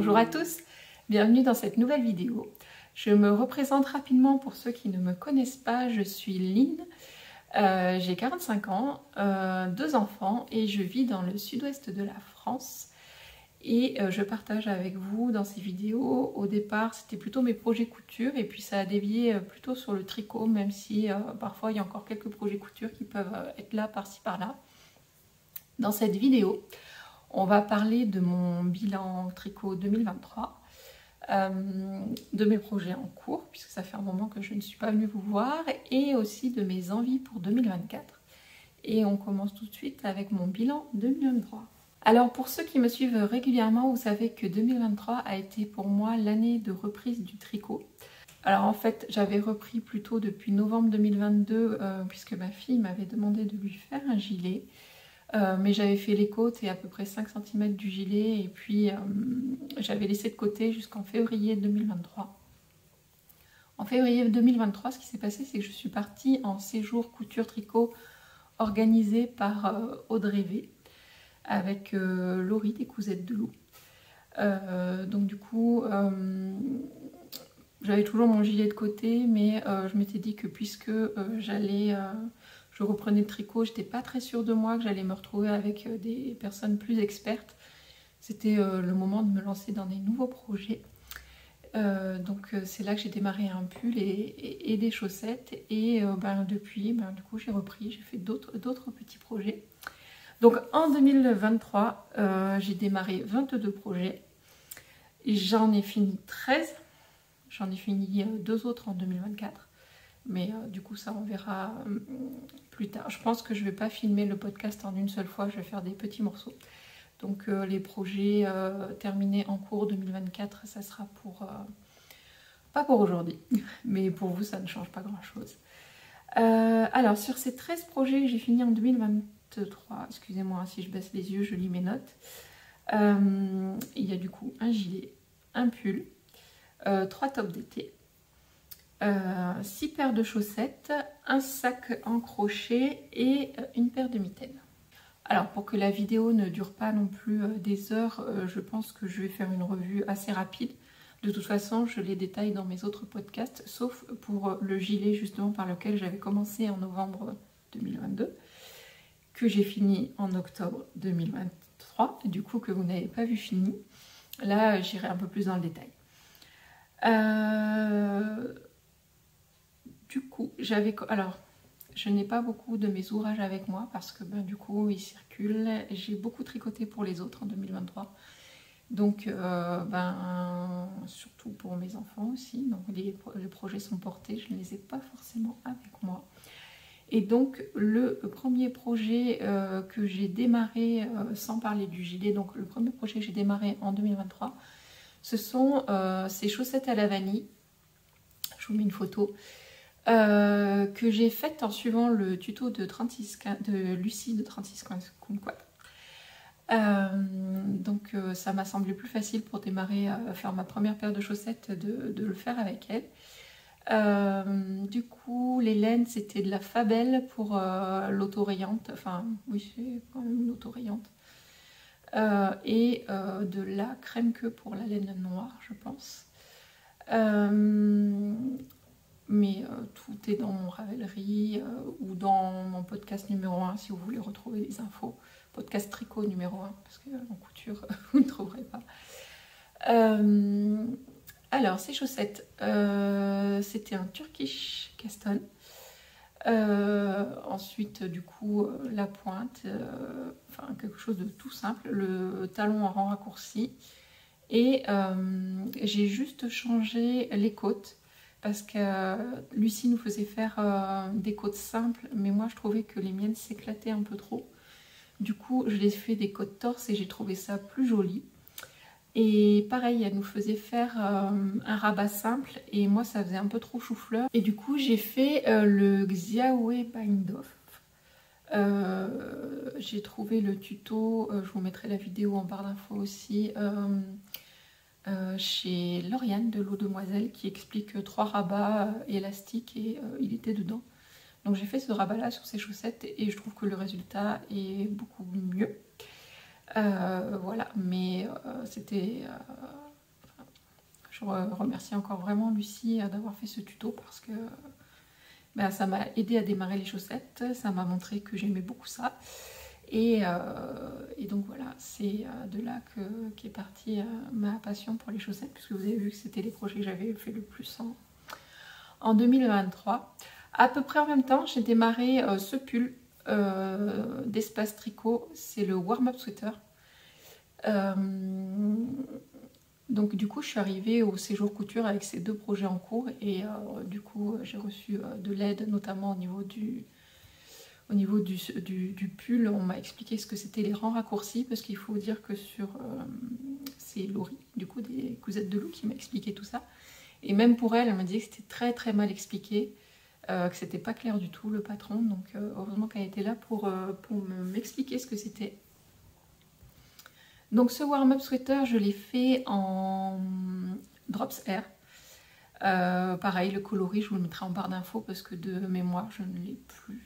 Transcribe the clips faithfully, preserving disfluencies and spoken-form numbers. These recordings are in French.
Bonjour à tous, bienvenue dans cette nouvelle vidéo. Je me représente rapidement pour ceux qui ne me connaissent pas, je suis Lynn, euh, j'ai quarante-cinq ans, euh, deux enfants et je vis dans le sud-ouest de la France. Et euh, je partage avec vous dans ces vidéos, au départ c'était plutôt mes projets couture et puis ça a dévié euh, plutôt sur le tricot, même si euh, parfois il y a encore quelques projets couture qui peuvent euh, être là par-ci par-là. Dans cette vidéo, on va parler de mon bilan tricot deux mille vingt-trois, euh, de mes projets en cours, puisque ça fait un moment que je ne suis pas venue vous voir, et aussi de mes envies pour deux mille vingt-quatre. Et on commence tout de suite avec mon bilan deux mille vingt-trois. Alors pour ceux qui me suivent régulièrement, vous savez que deux mille vingt-trois a été pour moi l'année de reprise du tricot. Alors en fait, j'avais repris plutôt depuis novembre deux mille vingt-deux, euh, puisque ma fille m'avait demandé de lui faire un gilet. Euh, mais j'avais fait les côtes et à peu près cinq centimètres du gilet et puis euh, j'avais laissé de côté jusqu'en février deux mille vingt-trois. En février deux mille vingt-trois, ce qui s'est passé, c'est que je suis partie en séjour couture tricot organisé par euh, Audrey V avec euh, Laurie des Cousettes de Loup. Euh, donc du coup, euh, j'avais toujours mon gilet de côté, mais euh, je m'étais dit que puisque euh, j'allais... Euh, je reprenais le tricot, j'étais pas très sûre de moi, que j'allais me retrouver avec des personnes plus expertes. C'était euh, le moment de me lancer dans des nouveaux projets. Euh, donc euh, c'est là que j'ai démarré un pull et, et, et des chaussettes. Et euh, ben, depuis, ben, du coup j'ai repris, j'ai fait d'autres d'autres petits projets. Donc en deux mille vingt-trois, euh, j'ai démarré vingt-deux projets. J'en ai fini treize. J'en ai fini euh, deux autres en deux mille vingt-quatre. Mais euh, du coup ça on verra euh, plus tard. Je pense que je ne vais pas filmer le podcast en une seule fois, je vais faire des petits morceaux. Donc euh, les projets euh, terminés en cours deux mille vingt-quatre, ça sera pour... Euh, pas pour aujourd'hui, mais pour vous ça ne change pas grand chose. Euh, alors sur ces treize projets que j'ai fini en deux mille vingt-trois, excusez-moi si je baisse les yeux, je lis mes notes. Euh, il y a du coup un gilet, un pull, euh, trois tops d'été. Euh, six paires de chaussettes, un sac en crochet et une paire de mitaines. Alors pour que la vidéo ne dure pas non plus euh, des heures, euh, je pense que je vais faire une revue assez rapide. De toute façon, je les détaille dans mes autres podcasts, sauf pour euh, le gilet justement par lequel j'avais commencé en novembre deux mille vingt-deux, que j'ai fini en octobre deux mille vingt-trois, et du coup que vous n'avez pas vu fini. Là, j'irai un peu plus dans le détail. Euh... Du coup, j'avais... Alors, je n'ai pas beaucoup de mes ouvrages avec moi parce que ben, du coup, ils circulent. J'ai beaucoup tricoté pour les autres en deux mille vingt-trois. Donc, euh, ben, surtout pour mes enfants aussi. Donc, les, les projets sont portés. Je ne les ai pas forcément avec moi. Et donc, le premier projet euh, que j'ai démarré, euh, sans parler du gilet, donc le premier projet que j'ai démarré en deux mille vingt-trois, ce sont euh, ces chaussettes à la vanille. Je vous mets une photo. Euh, que j'ai faite en suivant le tuto de, trente-six, de Lucie de trente-six Kumquat. Euh, donc euh, ça m'a semblé plus facile pour démarrer à faire ma première paire de chaussettes de, de le faire avec elle. Euh, du coup les laines c'était de la Fabelle pour euh, l'autorayante, enfin oui c'est quand même une autorayante. Euh, et euh, de la crème queue pour la laine noire je pense. Euh, Mais euh, tout est dans mon Ravelry euh, ou dans mon podcast numéro un si vous voulez retrouver les infos. Podcast tricot numéro un, parce que en couture, vous ne trouverez pas. Euh, alors, ces chaussettes, euh, c'était un Turkish Caston. Euh, ensuite, du coup, euh, la pointe, euh, enfin quelque chose de tout simple, le talon en rang raccourci. Et euh, j'ai juste changé les côtes. Parce que euh, Lucie nous faisait faire euh, des côtes simples, mais moi je trouvais que les miennes s'éclataient un peu trop. Du coup, je les ai fait des côtes torses et j'ai trouvé ça plus joli. Et pareil, elle nous faisait faire euh, un rabat simple et moi ça faisait un peu trop chou-fleur. Et du coup, j'ai fait euh, le Xiaoe Bind Off. Euh, j'ai trouvé le tuto, euh, je vous mettrai la vidéo en barre d'infos aussi. Euh, Euh, chez Lauriane de l'eau demoiselle qui explique euh, trois rabats euh, élastiques et euh, il était dedans. Donc j'ai fait ce rabat là sur ces chaussettes et je trouve que le résultat est beaucoup mieux. Euh, voilà, mais euh, c'était euh, Je remercie encore vraiment Lucie d'avoir fait ce tuto parce que ben, ça m'a aidé à démarrer les chaussettes, ça m'a montré que j'aimais beaucoup ça. Et, euh, et donc voilà, c'est de là qu'est partie euh, ma passion pour les chaussettes, puisque vous avez vu que c'était les projets que j'avais fait le plus en, en deux mille vingt-trois. À peu près en même temps, j'ai démarré euh, ce pull euh, d'Espace Tricot, c'est le Warm-Up Sweater. Euh, donc du coup, je suis arrivée au séjour couture avec ces deux projets en cours, et euh, du coup, j'ai reçu euh, de l'aide, notamment au niveau du... Au niveau du, du, du pull, on m'a expliqué ce que c'était les rangs raccourcis, parce qu'il faut dire que sur... Euh, c'est Laurie, du coup, des cousettes de loup, qui m'a expliqué tout ça. Et même pour elle, elle m'a dit que c'était très très mal expliqué, euh, que c'était pas clair du tout, le patron. Donc euh, heureusement qu'elle était là pour, euh, pour m'expliquer ce que c'était. Donc ce warm-up sweater, je l'ai fait en Drops Air. Euh, pareil, le coloris, je vous le mettrai en barre d'infos, parce que de mémoire, je ne l'ai plus.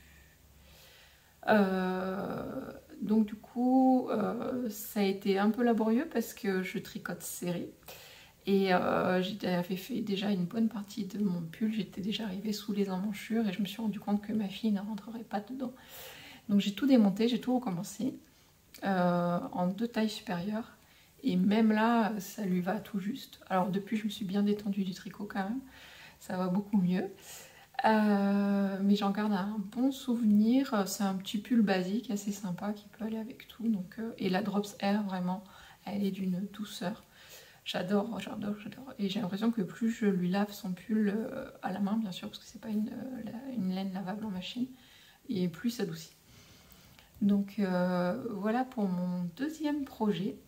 Euh, donc du coup euh, ça a été un peu laborieux parce que je tricote serré et euh, j'avais fait déjà une bonne partie de mon pull, j'étais déjà arrivée sous les emmanchures et je me suis rendu compte que ma fille ne rentrerait pas dedans. Donc j'ai tout démonté, j'ai tout recommencé euh, en deux tailles supérieures et même là ça lui va tout juste. Alors depuis je me suis bien détendue du tricot quand même, ça va beaucoup mieux. Euh, mais j'en garde un bon souvenir. C'est un petit pull basique assez sympa qui peut aller avec tout. Donc, euh, et la Drops Air, vraiment, elle est d'une douceur. J'adore, j'adore, j'adore. Et j'ai l'impression que plus je lui lave son pull euh, à la main, bien sûr, parce que c'est pas une, euh, la, une laine lavable en machine, et plus ça adoucit. Donc euh, voilà pour mon deuxième projet.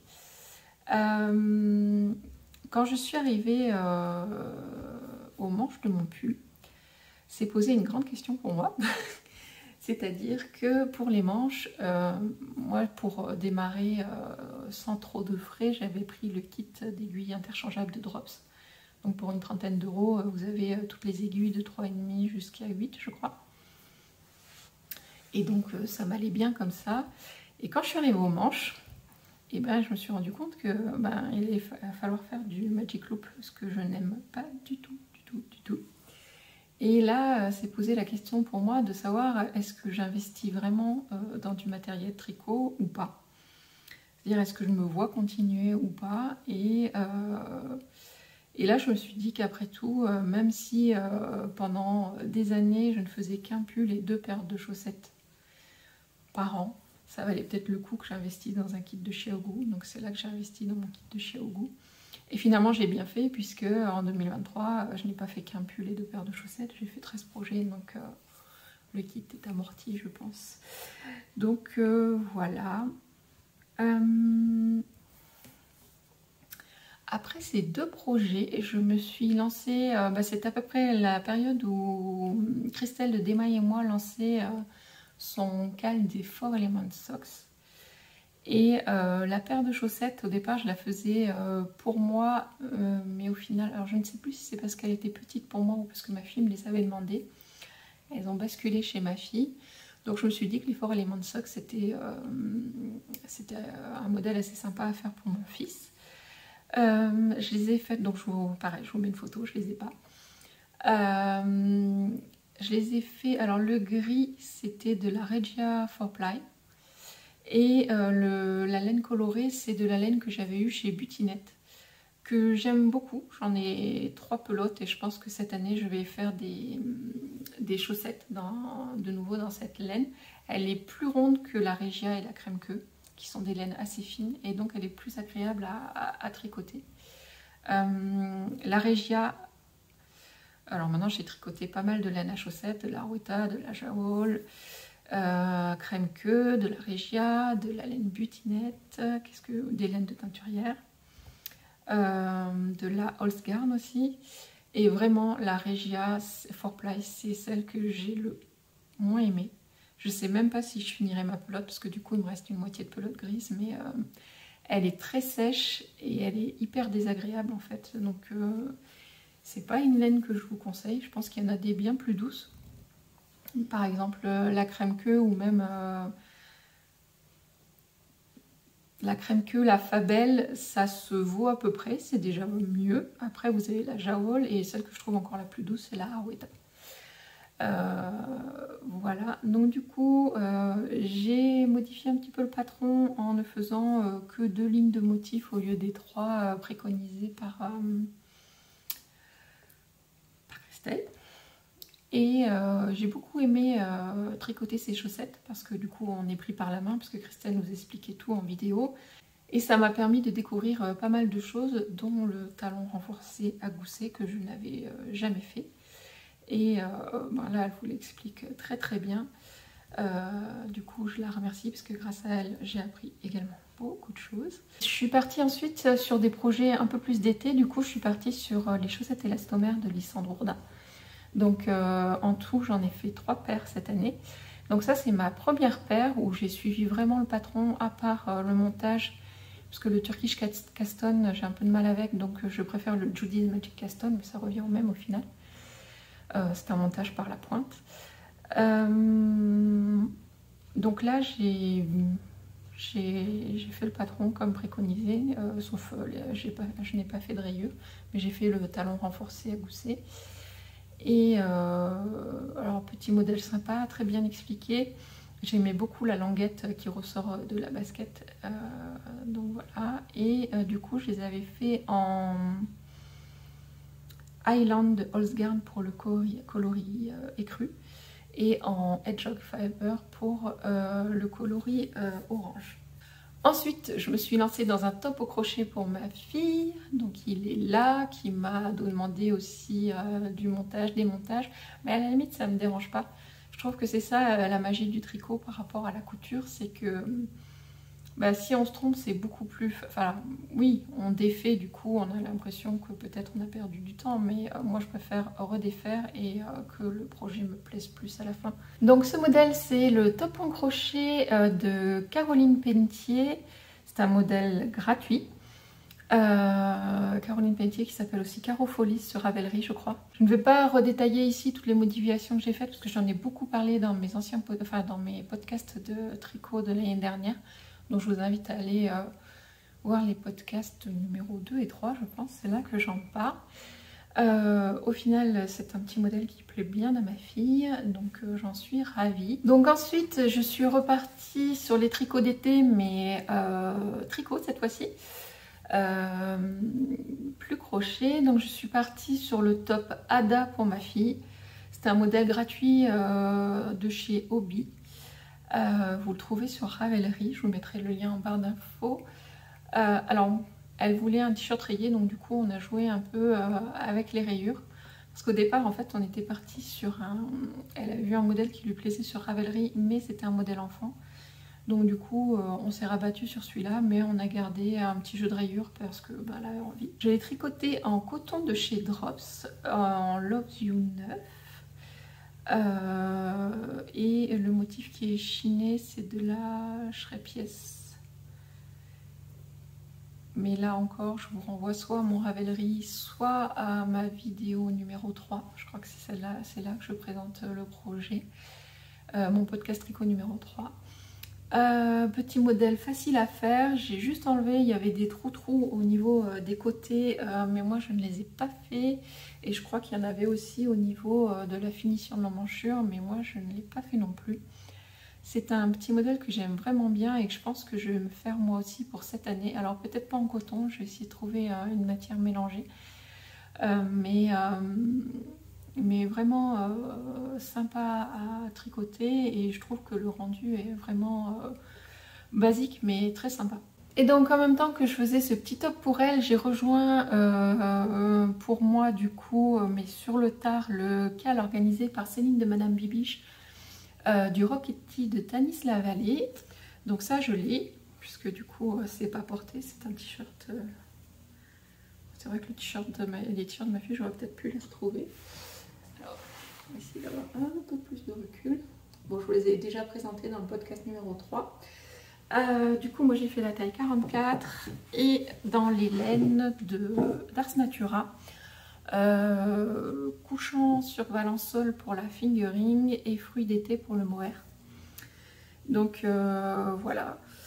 Euh, quand je suis arrivée euh, aux manches de mon pull, c'est posé une grande question pour moi. C'est-à-dire que pour les manches, euh, moi pour démarrer euh, sans trop de frais, j'avais pris le kit d'aiguilles interchangeables de Drops. Donc pour une trentaine d'euros, vous avez euh, toutes les aiguilles de trois virgule cinq jusqu'à huit, je crois. Et donc euh, ça m'allait bien comme ça. Et quand je suis arrivée aux manches, et ben, je me suis rendu compte que ben, il allait falloir faire du Magic Loop, ce que je n'aime pas du tout, du tout, du tout. Et là, c'est posé la question pour moi de savoir est-ce que j'investis vraiment euh, dans du matériel tricot ou pas. C'est-à-dire est-ce que je me vois continuer ou pas. Et, euh, et là, je me suis dit qu'après tout, euh, même si euh, pendant des années, je ne faisais qu'un pull et deux paires de chaussettes par an, ça valait peut-être le coup que j'investisse dans un kit de chez Ogu. Donc c'est là que j'ai investi dans mon kit de chez Ogu. Et finalement, j'ai bien fait, puisque en deux mille vingt-trois, je n'ai pas fait qu'un pull et deux paires de chaussettes, j'ai fait treize projets, donc euh, le kit est amorti, je pense. Donc euh, voilà. Euh... Après ces deux projets, je me suis lancée, euh, bah, c'est à peu près la période où Christelle de Demaille et moi lançait euh, son cal des Four Element Socks. Et euh, la paire de chaussettes, au départ, je la faisais euh, pour moi, euh, mais au final, alors je ne sais plus si c'est parce qu'elle était petite pour moi ou parce que ma fille me les avait demandées. Elles ont basculé chez ma fille. Donc je me suis dit que les Four Element Socks, c'était euh, c'était un modèle assez sympa à faire pour mon fils. Euh, je les ai faites, donc je vous, pareil, je vous mets une photo, je les ai pas. Euh, je les ai fait, alors le gris, c'était de la Regia four ply. Et euh, le, la laine colorée, c'est de la laine que j'avais eue chez Butinette, que j'aime beaucoup. J'en ai trois pelotes et je pense que cette année, je vais faire des, des chaussettes dans, de nouveau dans cette laine. Elle est plus ronde que la Regia et la crème queue, qui sont des laines assez fines, et donc elle est plus agréable à, à, à tricoter. Euh, la Regia, alors maintenant j'ai tricoté pas mal de laine à chaussettes, de la Ruta, de la Jawoll, Euh, crème queue, de la Regia, de la laine Butinette, qu'est-ce que, des laines de teinturière, euh, de la Holzgarn aussi. Et vraiment, la Regia four ply, c'est celle que j'ai le moins aimée. Je sais même pas si je finirai ma pelote, parce que du coup, il me reste une moitié de pelote grise, mais euh, elle est très sèche et elle est hyper désagréable en fait. Donc, euh, c'est pas une laine que je vous conseille. Je pense qu'il y en a des bien plus douces. Par exemple la crème queue ou même euh, La crème queue, la Fabel, ça se vaut à peu près, c'est déjà mieux. Après, vous avez la Jawol et celle que je trouve encore la plus douce, c'est la Harweda. Euh, voilà, donc du coup, euh, j'ai modifié un petit peu le patron en ne faisant euh, que deux lignes de motifs au lieu des trois euh, préconisés par, euh, par Christelle. Et euh, j'ai beaucoup aimé euh, tricoter ces chaussettes parce que du coup on est pris par la main parce que Christelle nous expliquait tout en vidéo. Et ça m'a permis de découvrir euh, pas mal de choses dont le talon renforcé à gousset que je n'avais euh, jamais fait. Et euh, ben là elle vous l'explique très très bien. Euh, du coup je la remercie parce que grâce à elle j'ai appris également beaucoup de choses. Je suis partie ensuite sur des projets un peu plus d'été. Du coup je suis partie sur les chaussettes élastomères de Lysandre Ourdin. Donc euh, en tout j'en ai fait trois paires cette année. Donc ça c'est ma première paire où j'ai suivi vraiment le patron à part euh, le montage. Parce que le Turkish Caston j'ai un peu de mal avec, donc je préfère le Judy's Magic Caston, mais ça revient au même au final. Euh, c'est un montage par la pointe. Euh, donc là j'ai fait le patron comme préconisé, euh, sauf euh, pas, je n'ai pas fait de rayures, mais j'ai fait le talon renforcé à gousset. Et euh, alors petit modèle sympa, très bien expliqué. J'aimais beaucoup la languette qui ressort de la basket, euh, donc voilà. Et euh, du coup je les avais fait en Highland de Holzgarn pour le coloris, coloris euh, écru et en Hedgehog Fiber pour euh, le coloris euh, orange. Ensuite, je me suis lancée dans un top au crochet pour ma fille, donc il est là, qui m'a demandé aussi euh, du montage, des montages, mais à la limite ça ne me dérange pas. Je trouve que c'est ça euh, la magie du tricot par rapport à la couture, c'est que bah, si on se trompe c'est beaucoup plus... Enfin oui, on défait du coup, on a l'impression que peut-être on a perdu du temps, mais euh, moi je préfère redéfaire et euh, que le projet me plaise plus à la fin. Donc ce modèle c'est le top en crochet euh, de Caroline Pentier, c'est un modèle gratuit. Euh, Caroline Pentier qui s'appelle aussi Caro Folies sur Ravelry je crois. Je ne vais pas redétailler ici toutes les modifications que j'ai faites parce que j'en ai beaucoup parlé dans mes anciens pod enfin, dans mes podcasts de tricot de l'année dernière. Donc je vous invite à aller euh, voir les podcasts numéro deux et trois je pense, c'est là que j'en parle. Euh, au final c'est un petit modèle qui plaît bien à ma fille, donc euh, j'en suis ravie. Donc ensuite je suis repartie sur les tricots d'été, mais euh, tricot cette fois-ci. Euh, plus crochet, donc je suis partie sur le top Ada pour ma fille. C'est un modèle gratuit euh, de chez Hobby. Euh, vous le trouvez sur Ravelry, je vous mettrai le lien en barre d'infos. Euh, alors, elle voulait un t-shirt rayé, donc du coup on a joué un peu euh, avec les rayures. Parce qu'au départ, en fait, on était parti sur un... Elle a vu un modèle qui lui plaisait sur Ravelry, mais c'était un modèle enfant. Donc du coup, euh, on s'est rabattu sur celui-là, mais on a gardé un petit jeu de rayures parce que bah, elle avait envie. Je l'ai tricoté en coton de chez Drops, en Loves You neuf. Euh, et le motif qui est chiné, c'est de la Shrepies. Mais là encore, je vous renvoie soit à mon Ravelry, soit à ma vidéo numéro trois. Je crois que c'est celle-là, c'est là que je présente le projet. Euh, mon podcast tricot numéro trois. Euh, petit modèle facile à faire, j'ai juste enlevé, il y avait des trous trous au niveau euh, des côtés, euh, mais moi je ne les ai pas fait, et je crois qu'il y en avait aussi au niveau euh, de la finition de l'emmanchure, mais moi je ne l'ai pas fait non plus. C'est un petit modèle que j'aime vraiment bien et que je pense que je vais me faire moi aussi pour cette année. Alors peut-être pas en coton, je vais essayer de trouver euh, une matière mélangée, euh, mais... Euh, mais vraiment euh, sympa à tricoter, et je trouve que le rendu est vraiment euh, basique mais très sympa. Et donc en même temps que je faisais ce petit top pour elle, j'ai rejoint euh, pour moi du coup, mais sur le tard, le cal organisé par Céline de Madame Bibiche euh, du Rocketti de Tanis Lavallée. Donc ça je l'ai, puisque du coup c'est pas porté, c'est un t-shirt. Euh... C'est vrai que le t-shirt de ma... les t-shirts de ma fille, j'aurais peut-être pu les retrouver. On va essayer d'avoir un peu plus de recul. Bon, je vous les ai déjà présentés dans le podcast numéro trois. Euh, du coup, moi j'ai fait la taille quarante-quatre et dans les laines d'Ars Natura. Euh, couchant sur Valençol pour la fingering et fruits d'été pour le mohair. Donc euh, voilà.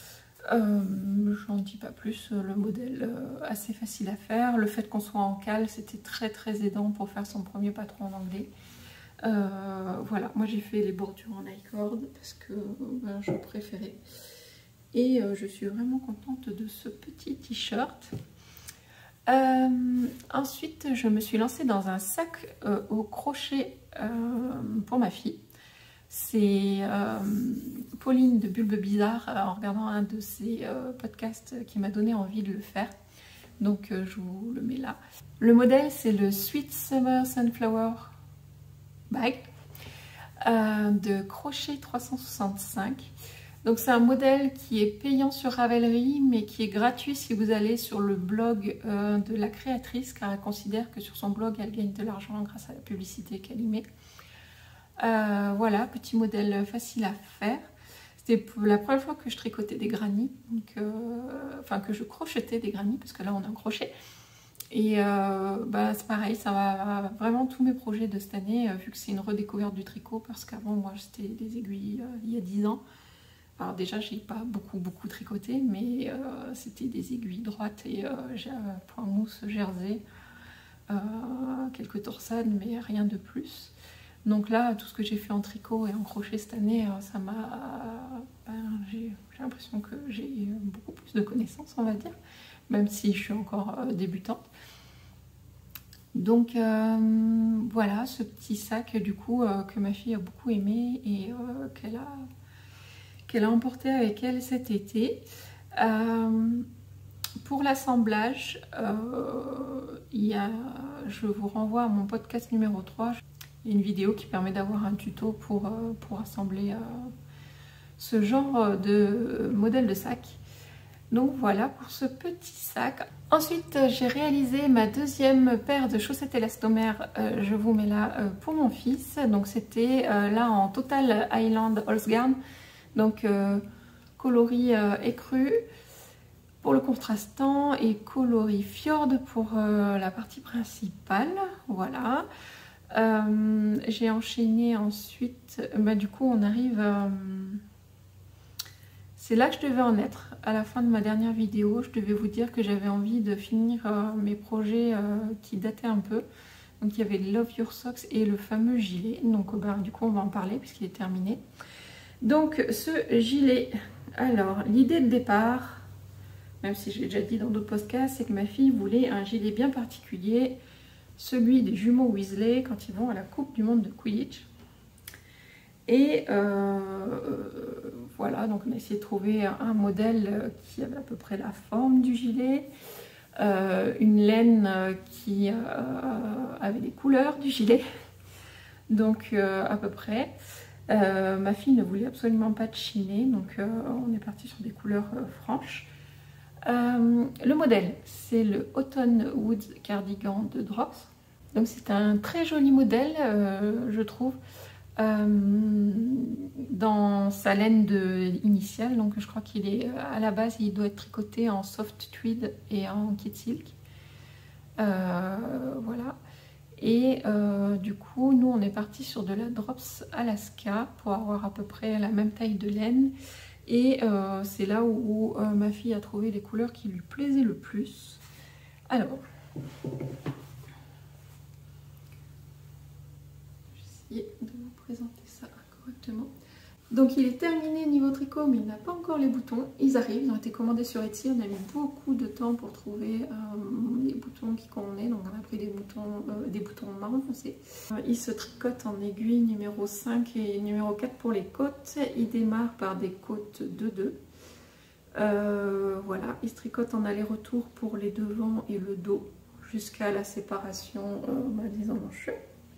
Euh, J'en dis pas plus, le modèle euh, assez facile à faire. Le fait qu'on soit en cale, c'était très très aidant pour faire son premier patron en anglais. Euh, voilà, moi j'ai fait les bordures en I-cord parce que ben, je préférais. Et euh, je suis vraiment contente de ce petit t-shirt. Euh, ensuite, je me suis lancée dans un sac euh, au crochet euh, pour ma fille. C'est euh, Pauline de Bulbe Bizarre, euh, en regardant un de ses euh, podcasts, qui m'a donné envie de le faire. Donc euh, je vous le mets là. Le modèle, c'est le Sweet Summer Sunflower Bag euh, de Crochet trois cent soixante-cinq. Donc c'est un modèle qui est payant sur Ravelry, mais qui est gratuit si vous allez sur le blog euh, de la créatrice, car elle considère que sur son blog, elle gagne de l'argent grâce à la publicité qu'elle y met. Euh, voilà, petit modèle facile à faire. C'était la première fois que je tricotais des granny, donc, euh, enfin que je crochetais des granny, parce que là on a un crochet. Et euh, bah, c'est pareil, ça va vraiment tous mes projets de cette année, euh, vu que c'est une redécouverte du tricot, parce qu'avant moi c'était des aiguilles euh, il y a dix ans. Alors déjà j'ai pas beaucoup beaucoup tricoté, mais euh, c'était des aiguilles droites et euh, j'ai un point mousse jersey, euh, quelques torsades, mais rien de plus. Donc là, tout ce que j'ai fait en tricot et en crochet cette année, ça m'a... Ben, j'ai l'impression que j'ai beaucoup plus de connaissances, on va dire, même si je suis encore débutante. Donc euh, voilà, ce petit sac du coup euh, que ma fille a beaucoup aimé et euh, qu'elle a, qu'elle a emporté avec elle cet été. Euh, pour l'assemblage, euh, je vous renvoie à mon podcast numéro trois. Il y a une vidéo qui permet d'avoir un tuto pour, euh, pour assembler euh, ce genre de modèle de sac. Donc voilà pour ce petit sac. Ensuite, j'ai réalisé ma deuxième paire de chaussettes élastomères. Euh, je vous mets là euh, pour mon fils. Donc c'était euh, là en Total Island Holzgarn. Donc euh, coloris euh, écru pour le contrastant et coloris fjord pour euh, la partie principale. Voilà. Euh, j'ai enchaîné ensuite, bah, du coup on arrive, euh, c'est là que je devais en être. À la fin de ma dernière vidéo, je devais vous dire que j'avais envie de finir euh, mes projets euh, qui dataient un peu. Donc il y avait Love Your Socks et le fameux gilet, donc bah, du coup on va en parler puisqu'il est terminé. Donc ce gilet, alors l'idée de départ, même si j'ai déjà dit dans d'autres podcasts, c'est que ma fille voulait un gilet bien particulier, celui des jumeaux Weasley quand ils vont à la Coupe du Monde de Quidditch. Et euh, voilà, donc on a essayé de trouver un modèle qui avait à peu près la forme du gilet, euh, une laine qui euh, avait les couleurs du gilet, donc euh, à peu près. Euh, ma fille ne voulait absolument pas de chiné, donc euh, on est parti sur des couleurs euh, franches. Euh, le modèle, c'est le Autumn Woods Cardigan de Drops. Donc c'est un très joli modèle, euh, je trouve, euh, dans sa laine de, initiale. Donc je crois qu'il est, à la base, il doit être tricoté en soft tweed et en kid silk. Euh, voilà. Et euh, du coup, nous, on est parti sur de la Drops Alaska pour avoir à peu près la même taille de laine. Et euh, c'est là où, où euh, ma fille a trouvé les couleurs qui lui plaisaient le plus. Alors, je vais essayer de vous présenter ça correctement. Donc il est terminé niveau tricot, mais il n'a pas encore les boutons. Ils arrivent, ils ont été commandés sur Etsy. On a mis beaucoup de temps pour trouver euh, les boutons qui convenaient. Donc on a pris des boutons, euh, des boutons marron foncé. Euh, ils se tricotent en aiguille numéro cinq et numéro quatre pour les côtes. Ils démarrent par des côtes deux deux. Euh, voilà, ils se tricotent en aller-retour pour les devants et le dos jusqu'à la séparation euh, bah, des emmanchures.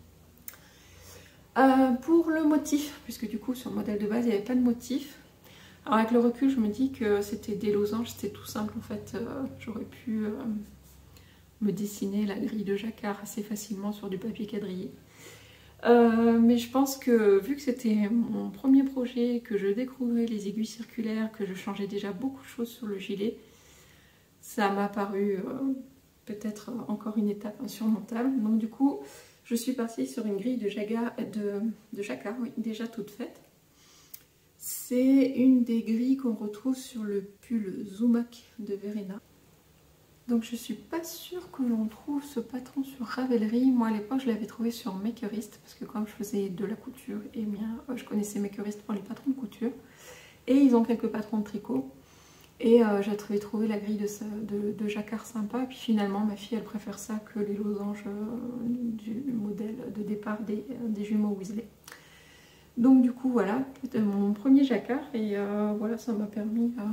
Euh, pour le motif, puisque du coup sur le modèle de base il n'y avait pas de motif, alors avec le recul je me dis que c'était des losanges, c'était tout simple en fait, euh, j'aurais pu euh, me dessiner la grille de jacquard assez facilement sur du papier quadrillé. Euh, mais je pense que vu que c'était mon premier projet, que je découvrais les aiguilles circulaires, que je changeais déjà beaucoup de choses sur le gilet, ça m'a paru euh, peut-être encore une étape insurmontable. Donc du coup, je suis partie sur une grille de, jaga, de, de jacquard, oui, déjà toute faite. C'est une des grilles qu'on retrouve sur le pull Zumak de Verena. Donc je suis pas sûre que l'on trouve ce patron sur Ravelry. Moi à l'époque je l'avais trouvé sur Makerist parce que comme je faisais de la couture, et bien je connaissais Makerist pour les patrons de couture. Et ils ont quelques patrons de tricot. Et euh, j'avais trouvé la grille de, de, de jacquard sympa. Et puis finalement ma fille elle préfère ça que les losanges euh, du modèle de départ des, des jumeaux Weasley. Donc du coup voilà, c'était mon premier jacquard. Et euh, voilà, ça m'a permis... Euh,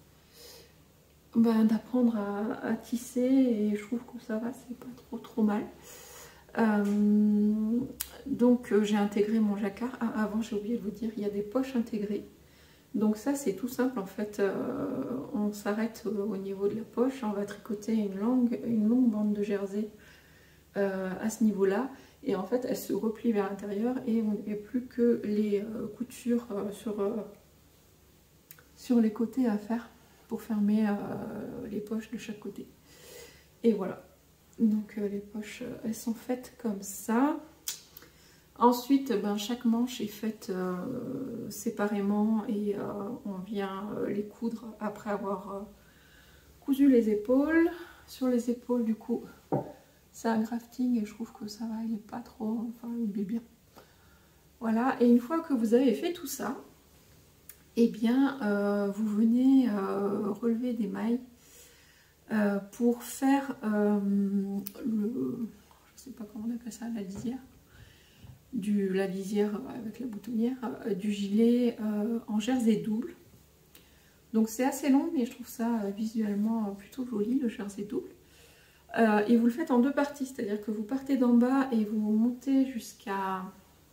Ben, d'apprendre à, à tisser et je trouve que ça va, c'est pas trop trop mal. Euh, donc euh, j'ai intégré mon jacquard. Ah, avant j'ai oublié de vous dire, il y a des poches intégrées. Donc ça c'est tout simple en fait, euh, on s'arrête au, au niveau de la poche, on va tricoter une longue, une longue bande de jersey euh, à ce niveau là. Et en fait elle se replie vers l'intérieur et on n'a plus que les euh, coutures euh, sur, euh, sur les côtés à faire pour fermer euh, les poches de chaque côté. Et voilà, donc euh, les poches euh, elles sont faites comme ça. Ensuite ben, chaque manche est faite euh, séparément et euh, on vient euh, les coudre après avoir euh, cousu les épaules. Sur les épaules du coup c'est un grafting et je trouve que ça va, il n'est pas trop, enfin il est bien. Voilà, et une fois que vous avez fait tout ça, et eh bien euh, vous venez euh, relever des mailles euh, pour faire euh, le, je sais pas comment on appelle ça, la lisière, du, la lisière avec la boutonnière, euh, du gilet euh, en jersey double. Donc c'est assez long mais je trouve ça euh, visuellement plutôt joli, le jersey double. Euh, et vous le faites en deux parties, c'est-à-dire que vous partez d'en bas et vous montez jusqu'à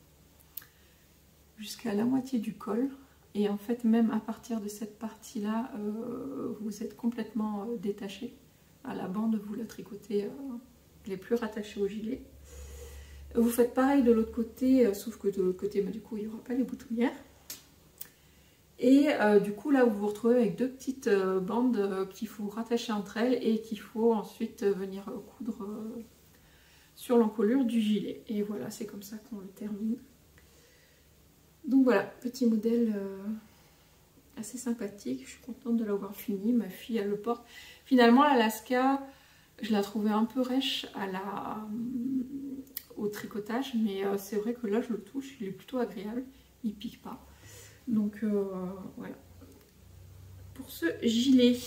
jusqu'à la moitié du col. Et en fait, même à partir de cette partie-là, euh, vous êtes complètement euh, détaché. À la bande, vous la tricotez, euh, elle est plus rattachée au gilet. Vous faites pareil de l'autre côté, euh, sauf que de l'autre côté, bah, du coup, il n'y aura pas les boutonnières. Et euh, du coup, là, vous vous retrouvez avec deux petites euh, bandes euh, qu'il faut rattacher entre elles et qu'il faut ensuite euh, venir euh, coudre euh, sur l'encolure du gilet. Et voilà, c'est comme ça qu'on le termine. Donc voilà, petit modèle euh, assez sympathique, je suis contente de l'avoir fini, ma fille elle le porte. Finalement l'Alaska, je la trouvais un peu rêche à la, euh, au tricotage, mais euh, c'est vrai que là je le touche, il est plutôt agréable, il pique pas. Donc euh, voilà, pour ce gilet.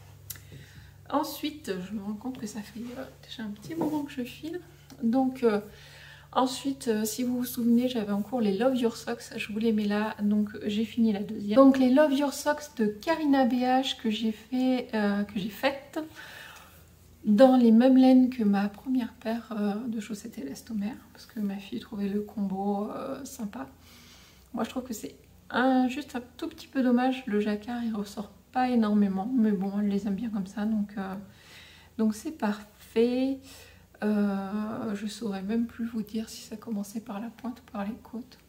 Ensuite, je me rends compte que ça fait euh, déjà un petit moment que je file, donc... Euh, Ensuite, euh, si vous vous souvenez, j'avais en cours les Love Your Socks, je vous les mets là, donc j'ai fini la deuxième. Donc les Love Your Socks de Karina B H que j'ai fait, euh, que j'ai faites dans les mêmes laines que ma première paire euh, de chaussettes élastomères, parce que ma fille trouvait le combo euh, sympa. Moi je trouve que c'est un, juste un tout petit peu dommage, le jacquard il ressort pas énormément, mais bon elle les aime bien comme ça, donc euh, donc c'est parfait. Euh, je saurais même plus vous dire si ça commençait par la pointe ou par les côtes.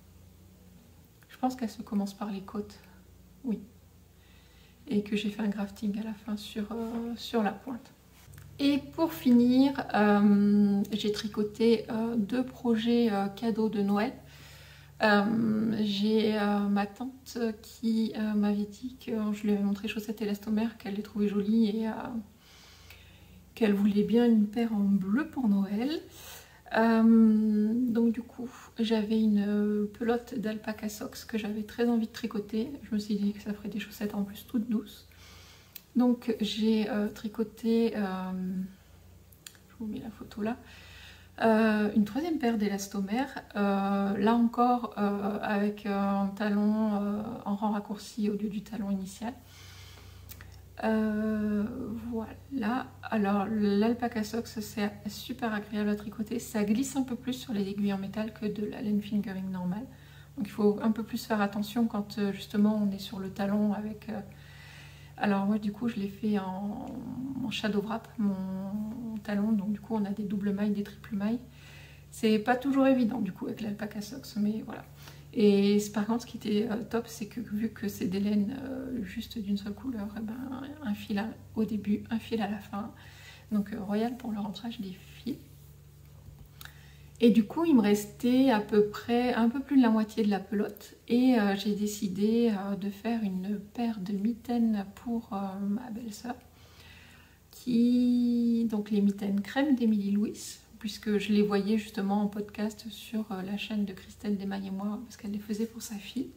Je pense qu'elle se commence par les côtes, oui. Et que j'ai fait un grafting à la fin sur, euh, sur la pointe. Et pour finir, euh, j'ai tricoté euh, deux projets euh, cadeaux de Noël. Euh, j'ai euh, ma tante qui euh, m'avait dit que je lui avais montré chaussettes élastomères, qu'elle les trouvait jolies et... Euh, qu'elle voulait bien une paire en bleu pour Noël. Euh, donc du coup, j'avais une pelote d'alpaca socks que j'avais très envie de tricoter. Je me suis dit que ça ferait des chaussettes en plus toutes douces. Donc j'ai euh, tricoté, euh, je vous mets la photo là, euh, une troisième paire d'élastomères. Euh, là encore euh, avec un talon euh, en rang raccourci au lieu du talon initial. Euh, voilà, alors l'alpaca socks c'est super agréable à tricoter, ça glisse un peu plus sur les aiguilles en métal que de la laine fingering normale, donc il faut un peu plus faire attention quand euh, justement on est sur le talon avec... Euh... Alors moi du coup je l'ai fait en, en shadow wrap, mon... mon talon, donc du coup on a des doubles mailles, des triples mailles, c'est pas toujours évident du coup avec l'alpaca socks, mais voilà. Et par contre, ce qui était euh, top, c'est que vu que c'est des laines euh, juste d'une seule couleur, et ben, un fil à, au début, un fil à la fin. Donc euh, royal pour le rentrage des fils. Et du coup, il me restait à peu près un peu plus de la moitié de la pelote. Et euh, j'ai décidé euh, de faire une paire de mitaines pour euh, ma belle-sœur. Qui... Donc les mitaines crème d'Émilie Louis, puisque je les voyais justement en podcast sur euh, la chaîne de Christelle Desmailles et moi, parce qu'elle les faisait pour sa fille.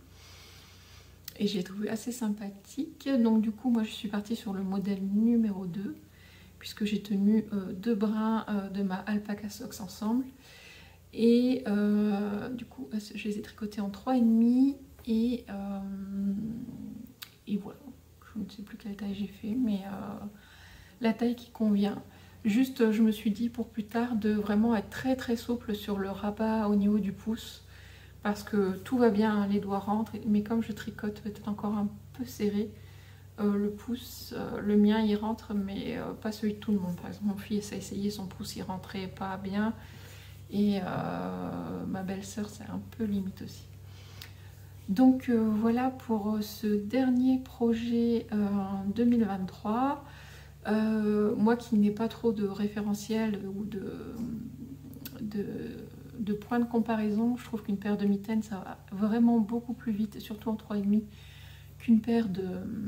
Et j'ai trouvé assez sympathique. Donc du coup, moi je suis partie sur le modèle numéro deux, puisque j'ai tenu euh, deux brins euh, de ma alpaca socks ensemble. Et euh, du coup, je les ai tricotés en trois virgule cinq et, euh, et voilà. Je ne sais plus quelle taille j'ai fait, mais euh, la taille qui convient. Juste, je me suis dit pour plus tard de vraiment être très très souple sur le rabat au niveau du pouce, parce que tout va bien, les doigts rentrent, mais comme je tricote peut-être encore un peu serré, euh, le pouce, euh, le mien il rentre, mais euh, pas celui de tout le monde. Par exemple, mon fils a essayé, son pouce il rentrait pas bien. Et euh, ma belle-sœur, c'est un peu limite aussi. Donc euh, voilà pour ce dernier projet euh, en deux mille vingt-trois. Euh, moi qui n'ai pas trop de référentiel ou de, de, de points de comparaison, je trouve qu'une paire de mitaines, ça va vraiment beaucoup plus vite, surtout en trois virgule cinq, qu'une paire de...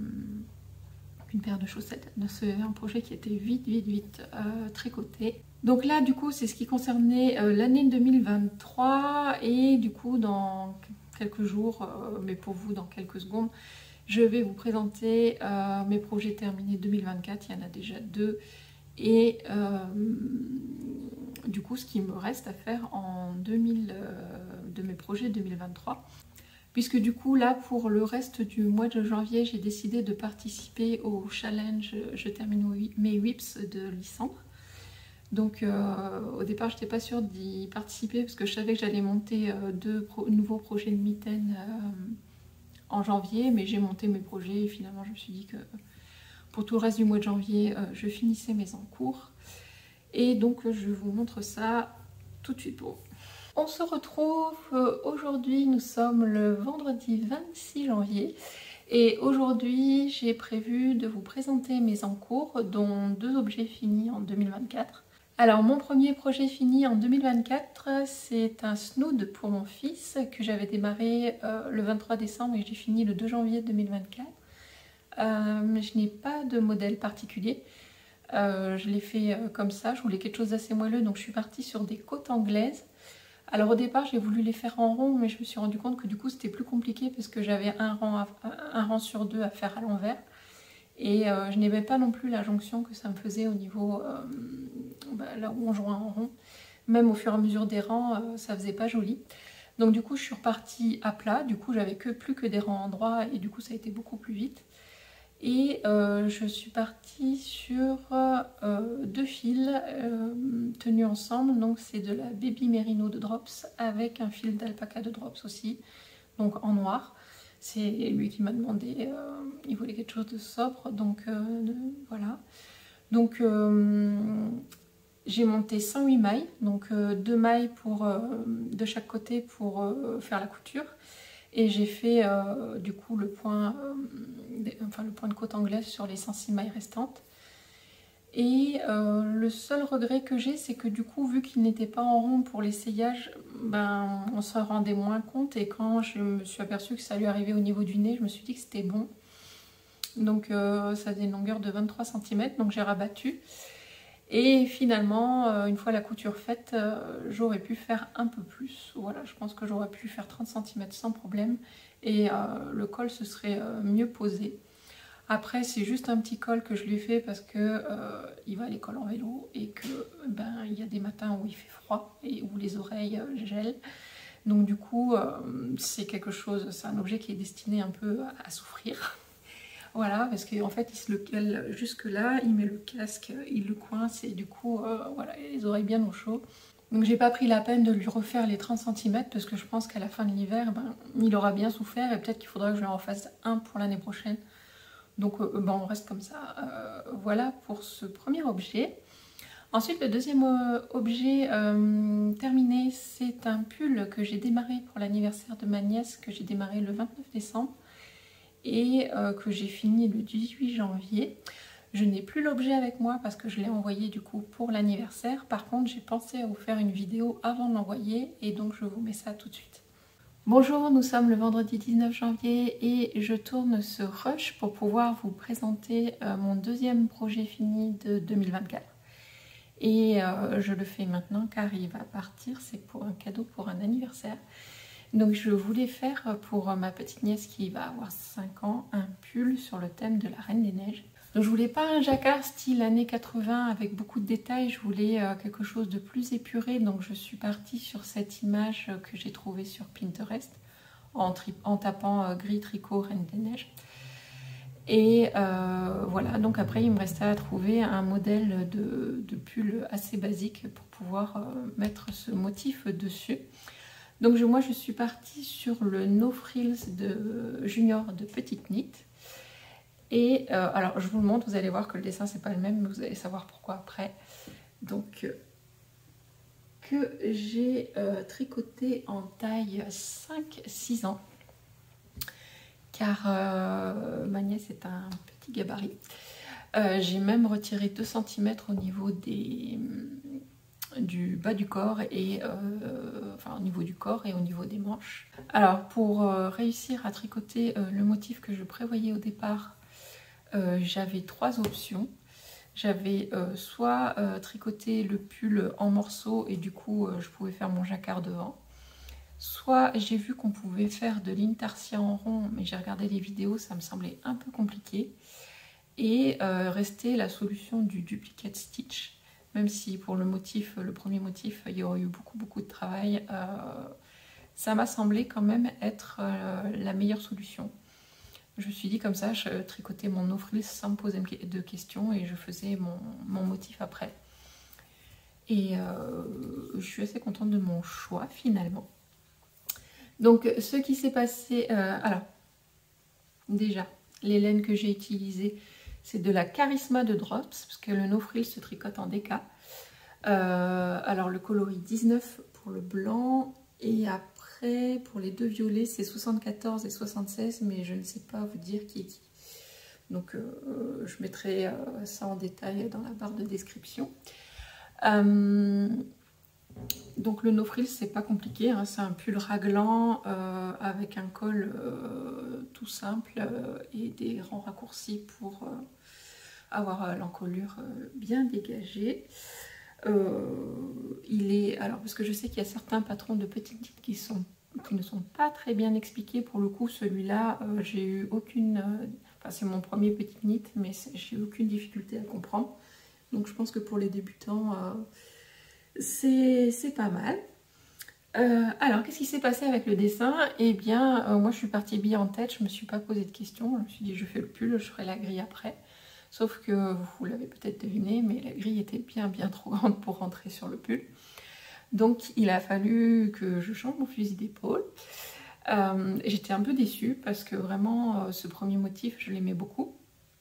une paire de chaussettes. C'est un projet qui était vite, vite, vite euh, tricoté. Donc là, du coup, c'est ce qui concernait euh, l'année deux mille vingt-trois. Et du coup, dans quelques jours, euh, mais pour vous, dans quelques secondes, je vais vous présenter euh, mes projets terminés deux mille vingt-quatre. Il y en a déjà deux. Et euh, du coup, ce qui me reste à faire en deux mille, euh, de mes projets deux mille vingt-trois. Puisque du coup, là, pour le reste du mois de janvier, j'ai décidé de participer au challenge « Je termine mes whips » de Lysandre. Donc, euh, au départ, je n'étais pas sûre d'y participer parce que je savais que j'allais monter euh, deux pro nouveaux projets de mitaines euh, en janvier. Mais j'ai monté mes projets et finalement, je me suis dit que pour tout le reste du mois de janvier, euh, je finissais mes encours. Et donc, je vous montre ça tout de suite pour vous. On se retrouve aujourd'hui, nous sommes le vendredi vingt-six janvier et aujourd'hui j'ai prévu de vous présenter mes encours dont deux objets finis en deux mille vingt-quatre. Alors mon premier projet fini en deux mille vingt-quatre, c'est un snood pour mon fils que j'avais démarré euh, le vingt-trois décembre et j'ai fini le deux janvier deux mille vingt-quatre. Euh, je n'ai pas de modèle particulier. Euh, je l'ai fait euh, comme ça, je voulais quelque chose d'assez moelleux donc je suis partie sur des côtes anglaises. Alors au départ j'ai voulu les faire en rond mais je me suis rendu compte que du coup c'était plus compliqué parce que j'avais un rang, à, un rang sur deux à faire à l'envers et euh, je n'aimais pas non plus la jonction que ça me faisait au niveau euh, bah, là où on joint en rond. Même au fur et à mesure des rangs euh, ça faisait pas joli. Donc du coup je suis repartie à plat, du coup j'avais que plus que des rangs endroits et du coup ça a été beaucoup plus vite. Et euh, je suis partie sur euh, deux fils euh, tenus ensemble. Donc c'est de la Baby Merino de Drops avec un fil d'alpaca de Drops aussi, donc en noir. C'est lui qui m'a demandé, euh, il voulait quelque chose de sobre, donc euh, de, voilà. Donc euh, j'ai monté cent huit mailles, donc euh, deux mailles pour, euh, de chaque côté pour euh, faire la couture. Et j'ai fait euh, du coup le point, euh, des, enfin, le point de côte anglaise sur les cent six mailles restantes. Et euh, le seul regret que j'ai, c'est que du coup, vu qu'il n'était pas en rond pour l'essayage, ben, on se rendait moins compte. Et quand je me suis aperçue que ça lui arrivait au niveau du nez, je me suis dit que c'était bon. Donc euh, ça faisait une longueur de vingt-trois centimètres, donc j'ai rabattu. Et finalement, euh, une fois la couture faite, euh, j'aurais pu faire un peu plus. Voilà, je pense que j'aurais pu faire trente centimètres sans problème. Et euh, le col se serait euh, mieux posé. Après, c'est juste un petit col que je lui ai fait parce que euh, il va à l'école en vélo et que ben il y a des matins où il fait froid et où les oreilles euh, gèlent. Donc du coup, euh, c'est quelque chose, c'est un objet qui est destiné un peu à, à souffrir. Voilà, parce qu'en fait, il se le cale jusque là, il met le casque, il le coince et du coup, euh, voilà, les oreilles bien au chaud. Donc j'ai pas pris la peine de lui refaire les trente centimètres parce que je pense qu'à la fin de l'hiver, ben, il aura bien souffert et peut-être qu'il faudra que je lui en fasse un pour l'année prochaine. Donc euh, ben, on reste comme ça. Euh, voilà pour ce premier objet. Ensuite, le deuxième euh, objet euh, terminé, c'est un pull que j'ai démarré pour l'anniversaire de ma nièce, que j'ai démarré le vingt-neuf décembre. Et euh, que j'ai fini le dix-huit janvier. Je n'ai plus l'objet avec moi parce que je l'ai envoyé du coup pour l'anniversaire. Par contre, j'ai pensé à vous faire une vidéo avant de l'envoyer et donc je vous mets ça tout de suite. Bonjour, nous sommes le vendredi dix-neuf janvier et je tourne ce rush pour pouvoir vous présenter euh, mon deuxième projet fini de deux mille vingt-quatre. Et euh, je le fais maintenant car il va partir, c'est pour un cadeau pour un anniversaire. Donc je voulais faire pour ma petite nièce qui va avoir cinq ans un pull sur le thème de la Reine des Neiges. Donc je voulais pas un jacquard style années quatre-vingts avec beaucoup de détails, je voulais euh, quelque chose de plus épuré. Donc je suis partie sur cette image que j'ai trouvée sur Pinterest en, en tapant euh, gris tricot Reine des Neiges. Et euh, voilà, donc après il me restait à trouver un modèle de, de pull assez basique pour pouvoir euh, mettre ce motif dessus. Donc je, moi je suis partie sur le No Frills de Junior de Petite Knit. Et euh, alors je vous le montre, vous allez voir que le dessin c'est pas le même, mais vous allez savoir pourquoi après. Donc euh, que j'ai euh, tricoté en taille cinq six ans. Car euh, ma nièce est un petit gabarit. Euh, j'ai même retiré deux centimètres au niveau des... du bas du corps et euh, enfin au niveau du corps et au niveau des manches. Alors pour euh, réussir à tricoter euh, le motif que je prévoyais au départ, euh, j'avais trois options. J'avais euh, soit euh, tricoté le pull en morceaux et du coup euh, je pouvais faire mon jacquard devant, soit j'ai vu qu'on pouvait faire de l'intarsia en rond, mais j'ai regardé les vidéos, ça me semblait un peu compliqué, et euh, restait la solution du duplicate stitch. Même si pour le motif, le premier motif, il y aurait eu beaucoup beaucoup de travail, euh, ça m'a semblé quand même être euh, la meilleure solution. Je me suis dit comme ça, je tricotais mon no frills sans me poser de questions et je faisais mon, mon motif après. Et euh, je suis assez contente de mon choix finalement. Donc ce qui s'est passé, euh, alors déjà, les laines que j'ai utilisées, c'est de la Charisma de Drops, parce que le no frills se tricote en D K. Euh, alors le coloris dix-neuf pour le blanc, et après pour les deux violets c'est soixante-quatorze et soixante-seize, mais je ne sais pas vous dire qui est qui. Donc euh, je mettrai euh, ça en détail dans la barre de description. Euh, donc le no frills c'est pas compliqué, hein, c'est un pull raglan euh, avec un col euh, tout simple euh, et des rangs raccourcis pour euh, avoir euh, l'encolure euh, bien dégagée. Euh, il est alors parce que je sais qu'il y a certains patrons de petites knit qui sont qui ne sont pas très bien expliqués. Pour le coup celui-là euh, j'ai eu aucune euh, enfin c'est mon premier petit knit mais j'ai eu aucune difficulté à comprendre, donc je pense que pour les débutants euh, c'est pas mal. Euh, alors qu'est-ce qui s'est passé avec le dessin? Eh bien euh, moi je suis partie bille en tête, je me suis pas posé de questions, je me suis dit je fais le pull, je ferai la grille après. Sauf que vous l'avez peut-être deviné, mais la grille était bien bien trop grande pour rentrer sur le pull. Donc il a fallu que je change mon fusil d'épaule. Euh, J'étais un peu déçue parce que vraiment euh, ce premier motif je l'aimais beaucoup.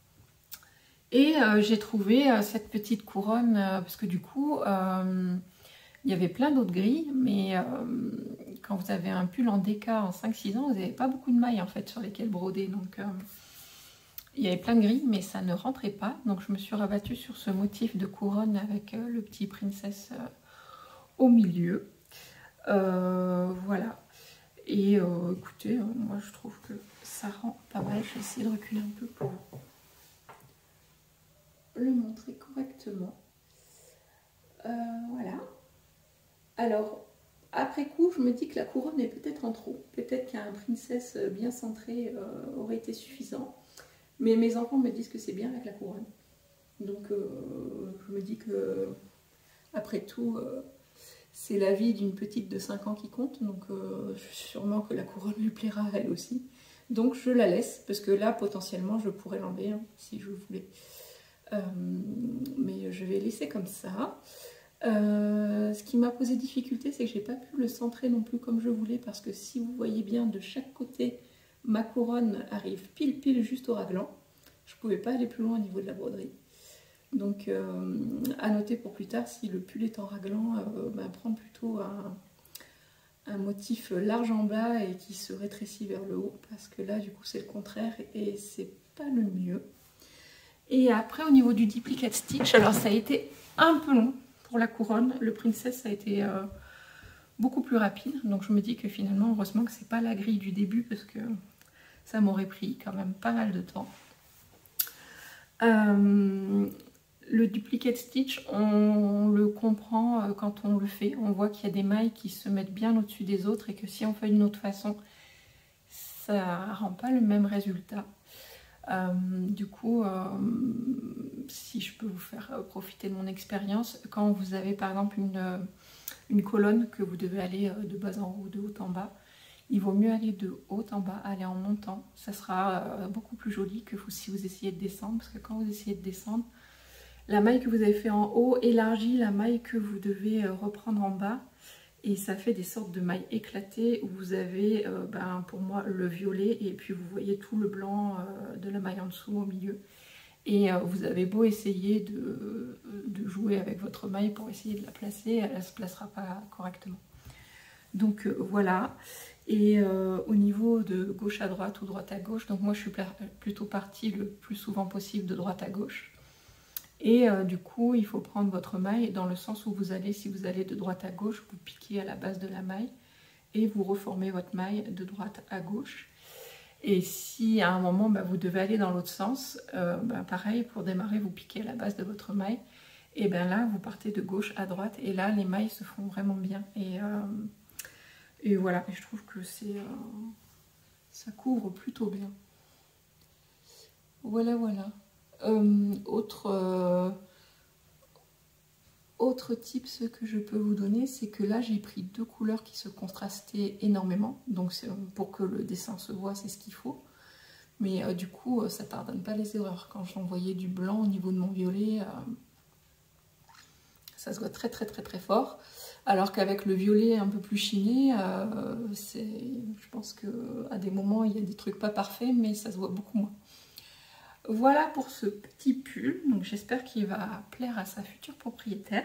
Et euh, j'ai trouvé euh, cette petite couronne, euh, parce que du coup euh, il y avait plein d'autres grilles, mais euh, quand vous avez un pull en D K en cinq six ans, vous n'avez pas beaucoup de mailles en fait sur lesquelles broder. Donc euh, il y avait plein de grilles, mais ça ne rentrait pas. Donc je me suis rabattue sur ce motif de couronne avec euh, le petit princesse euh, au milieu. Euh, voilà. Et euh, écoutez, euh, moi je trouve que ça rend pas mal. Je vais essayer de reculer un peu pour le montrer correctement. Euh, voilà. Alors, après coup, je me dis que la couronne est peut-être en trop. Peut-être qu'un princesse bien centré euh, aurait été suffisant. Mais mes enfants me disent que c'est bien avec la couronne. Donc euh, je me dis que, après tout, euh, c'est la vie d'une petite de cinq ans qui compte. Donc euh, sûrement que la couronne lui plaira à elle aussi. Donc je la laisse, parce que là, potentiellement, je pourrais l'enlever hein, si je voulais. Euh, mais je vais laisser comme ça. Euh, ce qui m'a posé difficulté, c'est que j'ai pas pu le centrer non plus comme je voulais. Parce que si vous voyez bien, de chaque côté, ma couronne arrive pile pile juste au raglan. Je pouvais pas aller plus loin au niveau de la broderie. Donc euh, à noter pour plus tard, si le pull est en raglan, euh, bah, prendre plutôt un, un motif large en bas et qui se rétrécit vers le haut, parce que là du coup c'est le contraire et c'est pas le mieux. Et après, au niveau du duplicate stitch, alors ça a été un peu long pour la couronne. Le Princess, ça a été euh, beaucoup plus rapide. Donc je me dis que finalement, heureusement que c'est pas la grille du début, parce que ça m'aurait pris quand même pas mal de temps. Euh, le duplicate stitch, on le comprend quand on le fait. On voit qu'il y a des mailles qui se mettent bien au-dessus des autres et que si on fait d'une autre façon, ça rend pas le même résultat. Euh, du coup, euh, si je peux vous faire profiter de mon expérience, quand vous avez par exemple une, une colonne que vous devez aller de bas en haut, de haut en bas, il vaut mieux aller de haut en bas, aller en montant. Ça sera euh, beaucoup plus joli que vous, si vous essayez de descendre, parce que quand vous essayez de descendre, la maille que vous avez fait en haut élargit la maille que vous devez euh, reprendre en bas. Et ça fait des sortes de mailles éclatées où vous avez, euh, ben, pour moi, le violet et puis vous voyez tout le blanc euh, de la maille en dessous au milieu. Et euh, vous avez beau essayer de, de jouer avec votre maille pour essayer de la placer, elle ne se placera pas correctement. Donc euh, voilà. Et euh, au niveau de gauche à droite ou droite à gauche, donc moi je suis plutôt partie le plus souvent possible de droite à gauche. Et euh, du coup, il faut prendre votre maille dans le sens où vous allez, si vous allez de droite à gauche, vous piquez à la base de la maille et vous reformez votre maille de droite à gauche. Et si à un moment, bah, vous devez aller dans l'autre sens, euh, bah, pareil, pour démarrer, vous piquez à la base de votre maille. Et bien là, vous partez de gauche à droite et là, les mailles se font vraiment bien. Et, euh, et voilà, et je trouve que c'est, euh, ça couvre plutôt bien. Voilà, voilà. Euh, autre, euh, autre tips que je peux vous donner, c'est que là j'ai pris deux couleurs qui se contrastaient énormément, donc pour que le dessin se voit, c'est ce qu'il faut. Mais euh, du coup, ça pardonne pas les erreurs. Quand j'envoyais du blanc au niveau de mon violet, euh, ça se voit très très très très fort. Alors qu'avec le violet un peu plus chiné, euh, je pense qu'à des moments il y a des trucs pas parfaits, mais ça se voit beaucoup moins. Voilà pour ce petit pull, donc j'espère qu'il va plaire à sa future propriétaire.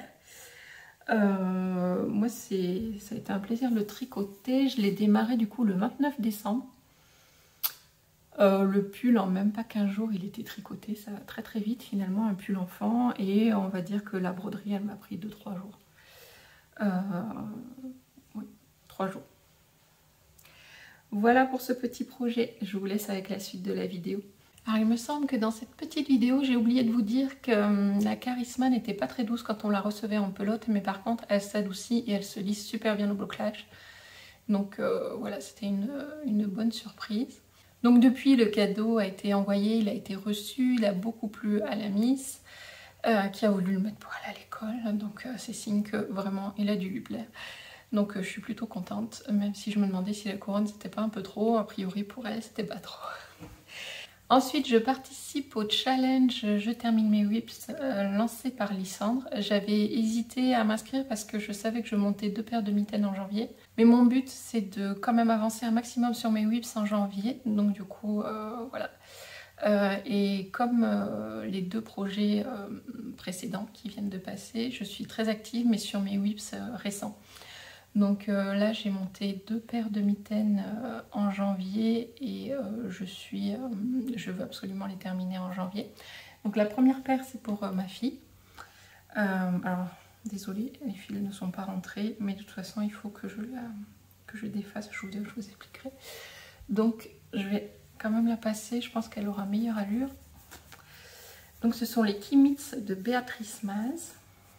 Euh, moi, ça a été un plaisir de le tricoter. Je l'ai démarré du coup le vingt-neuf décembre. Euh, le pull, en même pas quinze jours, il était tricoté. Ça va très très vite finalement, un pull enfant. Et on va dire que la broderie, elle m'a pris deux trois jours. Euh, oui, trois jours. Voilà pour ce petit projet. Je vous laisse avec la suite de la vidéo. Alors il me semble que dans cette petite vidéo, j'ai oublié de vous dire que hum, la Charisma n'était pas très douce quand on la recevait en pelote, mais par contre elle s'adoucit et elle se lisse super bien au blocage. Donc euh, voilà, c'était une, une bonne surprise. Donc depuis, le cadeau a été envoyé, il a été reçu, il a beaucoup plu à la Miss, euh, qui a voulu le mettre pour aller à l'école. Donc euh, c'est signe que vraiment il a dû lui plaire. Donc euh, je suis plutôt contente, même si je me demandais si la couronne c'était pas un peu trop, a priori pour elle c'était pas trop. Ensuite, je participe au challenge Je termine mes whips euh, lancé par Lysandre. J'avais hésité à m'inscrire parce que je savais que je montais deux paires de mitaines en janvier. Mais mon but, c'est de quand même avancer un maximum sur mes whips en janvier. Donc du coup, euh, voilà. Euh, et comme euh, les deux projets euh, précédents qui viennent de passer, je suis très active, mais sur mes whips euh, récents. Donc euh, là j'ai monté deux paires de mitaines euh, en janvier et euh, je suis, euh, je veux absolument les terminer en janvier. Donc la première paire c'est pour euh, ma fille. Euh, alors désolée, les fils ne sont pas rentrés, mais de toute façon il faut que je la, que je défasse, je vous, je vous expliquerai. Donc je vais quand même la passer, je pense qu'elle aura meilleure allure. Donc ce sont les Kimitz de Béatrice Maz.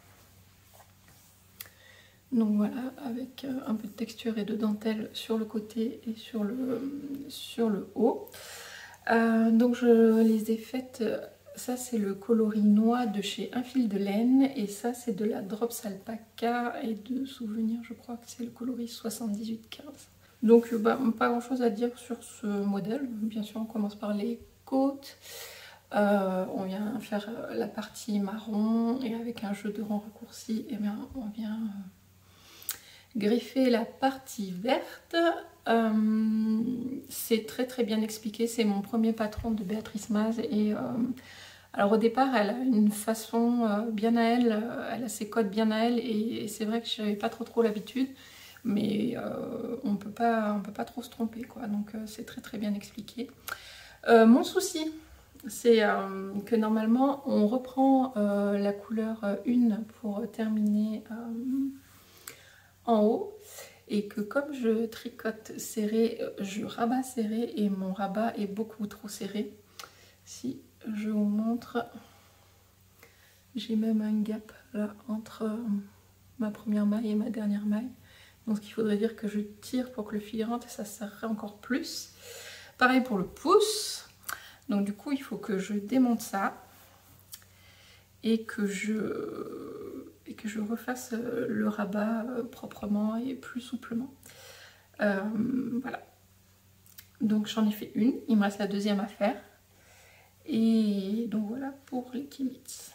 Donc voilà, avec un peu de texture et de dentelle sur le côté et sur le, sur le haut. Euh, donc je les ai faites, ça c'est le coloris noix de chez Un Fil de Laine et ça c'est de la Drops Alpaca et de souvenir je crois que c'est le coloris soixante-dix-huit quinze. Donc bah, pas grand chose à dire sur ce modèle, bien sûr on commence par les côtes. Euh, on vient faire la partie marron et avec un jeu de rang raccourci, et bien on vient... Euh, greffer la partie verte, euh, c'est très très bien expliqué, c'est mon premier patron de Béatrice Maz et euh, alors au départ elle a une façon euh, bien à elle, euh, elle a ses codes bien à elle et, et c'est vrai que je n'avais pas trop trop l'habitude, mais euh, on peut pas, on peut pas trop se tromper quoi, donc euh, c'est très très bien expliqué. Euh, mon souci c'est euh, que normalement on reprend euh, la couleur une pour terminer euh, en haut, et que comme je tricote serré, je rabats serré et mon rabat est beaucoup trop serré. Si je vous montre, j'ai même un gap là entre euh, ma première maille et ma dernière maille. Donc ce qu'il faudrait dire que je tire pour que le fil rentre et ça serrerait encore plus. Pareil pour le pouce. Donc du coup il faut que je démonte ça et que je, et que je refasse le rabat proprement et plus souplement. Euh, voilà. Donc j'en ai fait une, il me reste la deuxième à faire. Et donc voilà pour les Kimitz.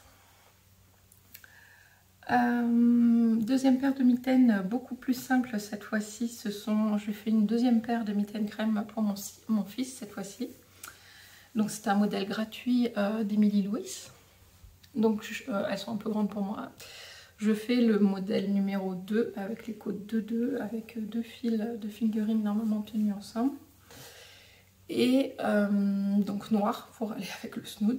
Euh, deuxième paire de mitaines beaucoup plus simple cette fois-ci, ce sont, je fais une deuxième paire de mitaines crème pour mon, mon fils cette fois-ci. Donc c'est un modèle gratuit euh, d'Emily Louis. Donc je, euh, elles sont un peu grandes pour moi. Je fais le modèle numéro deux avec les côtes deux deux avec deux fils de fingering normalement tenus ensemble. Et euh, donc noir pour aller avec le snood.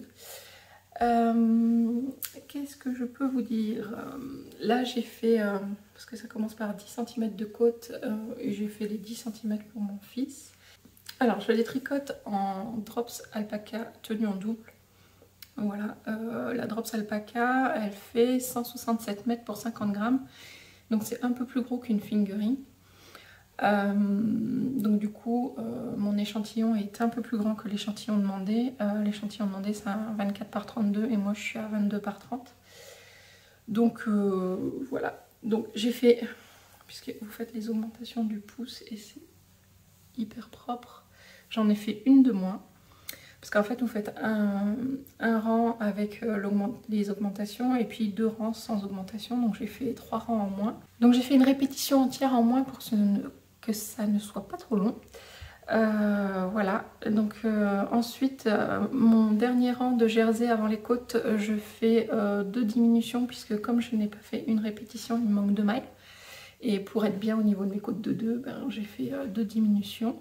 Euh, Qu'est-ce que je peux vous dire? Là j'ai fait, euh, parce que ça commence par dix centimètres de côte, euh, et j'ai fait les dix centimètres pour mon fils. Alors je les tricote en drops alpaca tenue en double. Voilà, euh, la drops alpaca elle fait cent soixante-sept mètres pour cinquante grammes, donc c'est un peu plus gros qu'une fingering. Euh, donc du coup euh, mon échantillon est un peu plus grand que l'échantillon demandé. Euh, l'échantillon demandé c'est un vingt-quatre par trente-deux et moi je suis à vingt-deux par trente. Donc euh, voilà, donc j'ai fait, puisque vous faites les augmentations du pouce et c'est hyper propre, j'en ai fait une de moins. Parce qu'en fait vous faites un, un rang avec euh, les augmentations et puis deux rangs sans augmentation, donc j'ai fait trois rangs en moins. Donc j'ai fait une répétition entière en moins pour que ce ne que ça ne soit pas trop long. Euh, voilà, donc euh, ensuite euh, mon dernier rang de jersey avant les côtes, je fais euh, deux diminutions puisque comme je n'ai pas fait une répétition, il me manque deux mailles. Et pour être bien au niveau de mes côtes de deux, ben, j'ai fait euh, deux diminutions.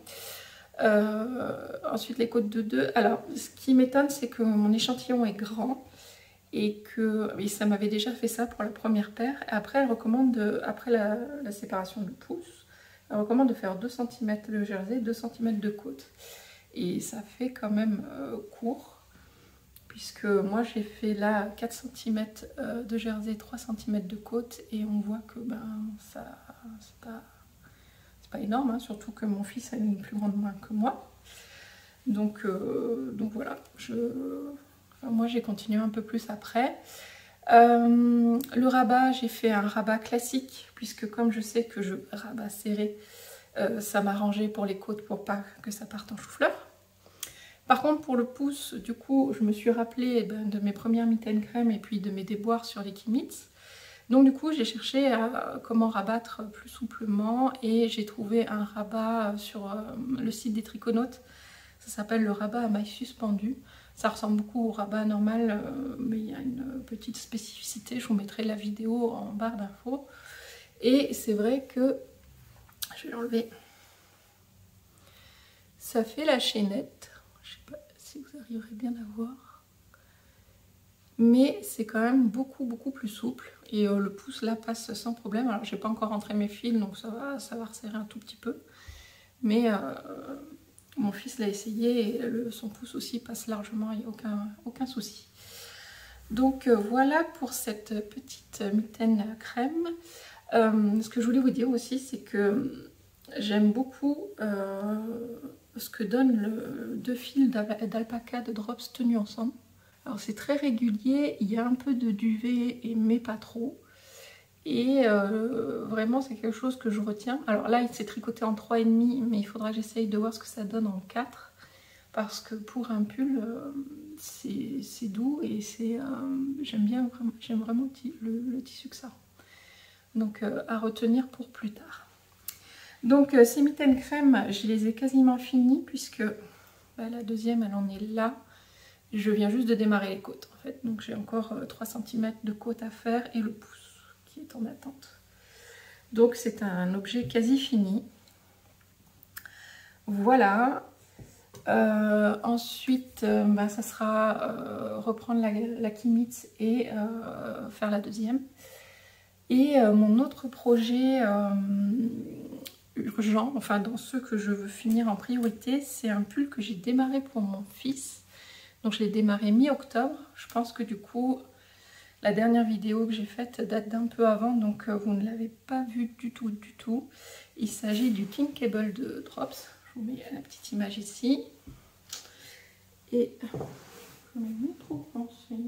Euh, ensuite les côtes de deux, alors ce qui m'étonne c'est que mon échantillon est grand. Et que et ça m'avait déjà fait ça pour la première paire. Après, elle recommande, de, après la, la séparation du pouce, elle recommande de faire deux centimètres de jersey, deux centimètres de côte. Et ça fait quand même euh, court, puisque moi j'ai fait là quatre centimètres de jersey, trois centimètres de côte, et on voit que ben ça c'est pas, c'est pas énorme, hein, surtout que mon fils a une plus grande main que moi. Donc, euh, donc voilà, je... moi j'ai continué un peu plus après. Euh, le rabat, j'ai fait un rabat classique, puisque comme je sais que je rabat serré, euh, ça m'arrangeait pour les côtes pour pas que ça parte en chou-fleur. Par contre pour le pouce, du coup, je me suis rappelé eh ben, de mes premières mitaines crème et puis de mes déboires sur les Kimitz. Donc du coup j'ai cherché à, comment rabattre plus souplement et j'ai trouvé un rabat sur euh, le site des Triconautes. Ça s'appelle le rabat à mailles suspendues. Ça ressemble beaucoup au rabat normal, euh, mais il y a une petite spécificité. Je vous mettrai la vidéo en barre d'infos. Et c'est vrai que, je vais l'enlever, ça fait la chaînette. Je ne sais pas si vous arriverez bien à voir. Mais c'est quand même beaucoup, beaucoup plus souple. Et euh, le pouce là passe sans problème. Alors j'ai pas encore rentré mes fils, donc ça va, ça va resserrer un tout petit peu. Mais... Euh, mon fils l'a essayé et le, son pouce aussi passe largement, il n'y a aucun, aucun souci. Donc euh, voilà pour cette petite mitaine crème. Euh, ce que je voulais vous dire aussi, c'est que j'aime beaucoup euh, ce que donne le deux fils d'alpaca de drops tenus ensemble. Alors c'est très régulier, il y a un peu de duvet, mais pas trop. Et euh, vraiment c'est quelque chose que je retiens. Alors là il s'est tricoté en trois virgule cinq, mais il faudra que j'essaye de voir ce que ça donne en quatre. Parce que pour un pull, euh, c'est doux et c'est euh, j'aime bien, j'aime vraiment le, le tissu que ça rend. Donc euh, à retenir pour plus tard. Donc euh, ces mitaines crème, je les ai quasiment finies puisque bah, la deuxième elle en est là. Je viens juste de démarrer les côtes en fait. Donc j'ai encore euh, trois centimètres de côte à faire et le pouce qui est en attente. Donc c'est un objet quasi fini. Voilà. Euh, ensuite, euh, bah, ça sera euh, reprendre la, la Kimitz et euh, faire la deuxième. Et euh, mon autre projet euh, urgent, enfin dans ceux que je veux finir en priorité, c'est un pull que j'ai démarré pour mon fils. Donc je l'ai démarré mi-octobre. Je pense que du coup, la dernière vidéo que j'ai faite date d'un peu avant, donc euh, vous ne l'avez pas vu du tout, du tout. Il s'agit du Thinkable de Drops. Je vous mets la petite image ici. Et je mets mon trou ensuite.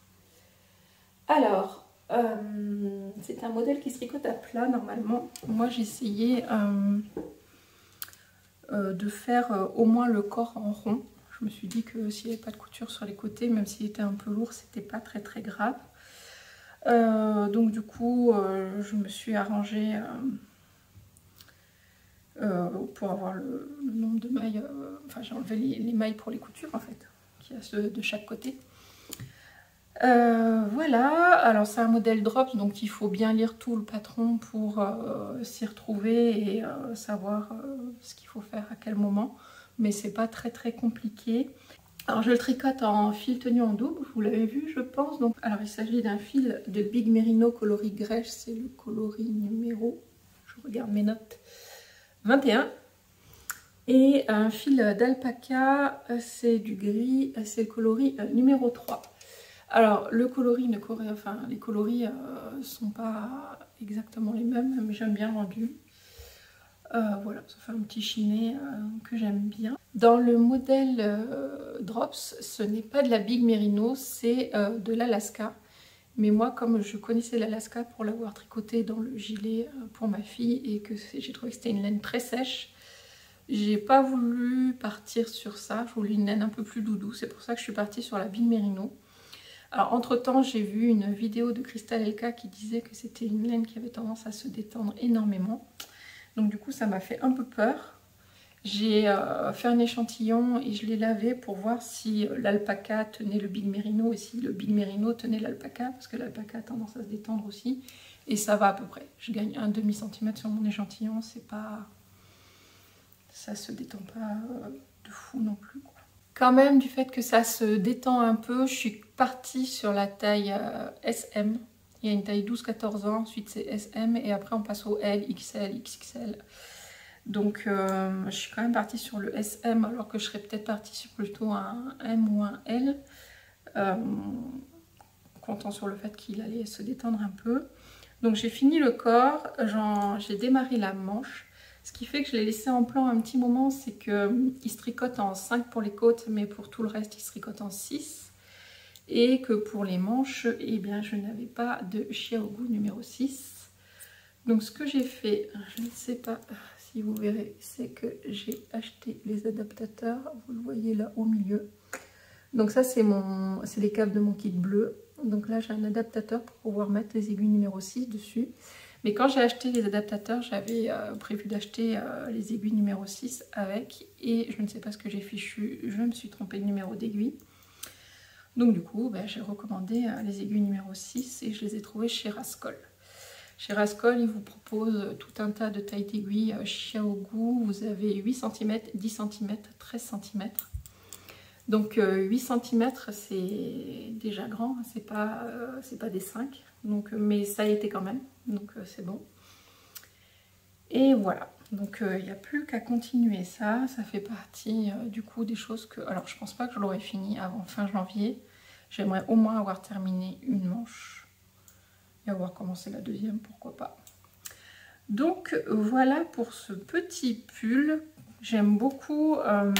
Alors, euh, c'est un modèle qui se tricote à plat normalement. Moi j'ai essayé euh, euh, de faire euh, au moins le corps en rond. Je me suis dit que s'il n'y avait pas de couture sur les côtés, même s'il était un peu lourd, c'était pas très très grave. Euh, donc du coup, euh, je me suis arrangée euh, euh, pour avoir le, le nombre de mailles. Euh, enfin, j'ai enlevé les, les mailles pour les coutures en fait, qu'il y a ceux de chaque côté. Euh, voilà, alors c'est un modèle Drops, donc il faut bien lire tout le patron pour euh, s'y retrouver et euh, savoir euh, ce qu'il faut faire à quel moment. Mais c'est pas très très compliqué. Alors je le tricote en fil tenu en double, vous l'avez vu je pense. Donc, alors il s'agit d'un fil de Big Merino coloris Grèche, c'est le coloris numéro, je regarde mes notes, vingt et un. Et un fil d'alpaca, c'est du gris, c'est le coloris numéro trois. Alors le coloris, ne corré... enfin les coloris euh, sont pas exactement les mêmes, mais j'aime bien le rendu. Euh, voilà, ça fait un petit chiné euh, que j'aime bien. Dans le modèle euh, Drops, ce n'est pas de la Big Merino, c'est euh, de l'Alaska. Mais moi, comme je connaissais l'Alaska pour l'avoir tricoté dans le gilet euh, pour ma fille et que j'ai trouvé que c'était une laine très sèche, j'ai pas voulu partir sur ça. Je voulais une laine un peu plus doudou. C'est pour ça que je suis partie sur la Big Merino. Alors entre temps, j'ai vu une vidéo de Crystal Elka qui disait que c'était une laine qui avait tendance à se détendre énormément. Donc du coup ça m'a fait un peu peur. J'ai euh, fait un échantillon et je l'ai lavé pour voir si l'alpaca tenait le Big Merino et si le Big Merino tenait l'alpaca, parce que l'alpaca a tendance à se détendre aussi. Et ça va à peu près. Je gagne un demi centimètre sur mon échantillon, c'est pas... ça se détend pas euh, de fou non plus, quoi. Quand même, du fait que ça se détend un peu, je suis partie sur la taille euh, S M. Il y a une taille douze quatorze ans, ensuite c'est S M et après on passe au L, X L, X X L. Donc euh, je suis quand même partie sur le S M alors que je serais peut-être partie sur plutôt un M ou un L. Euh, comptant sur le fait qu'il allait se détendre un peu. Donc j'ai fini le corps, j'ai démarré la manche. Ce qui fait que je l'ai laissé en plan un petit moment, c'est qu'il se tricote en cinq pour les côtes, mais pour tout le reste, il se tricote en six. Et que pour les manches, eh bien, je n'avais pas de Chiaogu numéro six. Donc ce que j'ai fait, je ne sais pas si vous verrez, c'est que j'ai acheté les adaptateurs. Vous le voyez là au milieu. Donc ça, c'est mon, c'est les câbles de mon kit bleu. Donc là, j'ai un adaptateur pour pouvoir mettre les aiguilles numéro six dessus. Mais quand j'ai acheté les adaptateurs, j'avais euh, prévu d'acheter euh, les aiguilles numéro six avec. Et je ne sais pas ce que j'ai fichu, je me suis trompée de numéro d'aiguille. Donc du coup, ben, j'ai recommandé euh, les aiguilles numéro six et je les ai trouvées chez Rascol. Chez Rascol, ils vous proposent tout un tas de tailles d'aiguilles euh, Chiaogu. Vous avez huit centimètres, dix centimètres, treize centimètres. Donc euh, huit centimètres, c'est déjà grand, c'est pas, euh, c'est pas des cinq. Donc, mais ça a été quand même, donc euh, c'est bon. Et voilà, donc il euh, n'y a plus qu'à continuer ça. Ça fait partie euh, du coup des choses que... Alors je pense pas que je l'aurai fini avant fin janvier. J'aimerais au moins avoir terminé une manche et avoir commencé la deuxième, pourquoi pas. Donc voilà pour ce petit pull. J'aime beaucoup euh,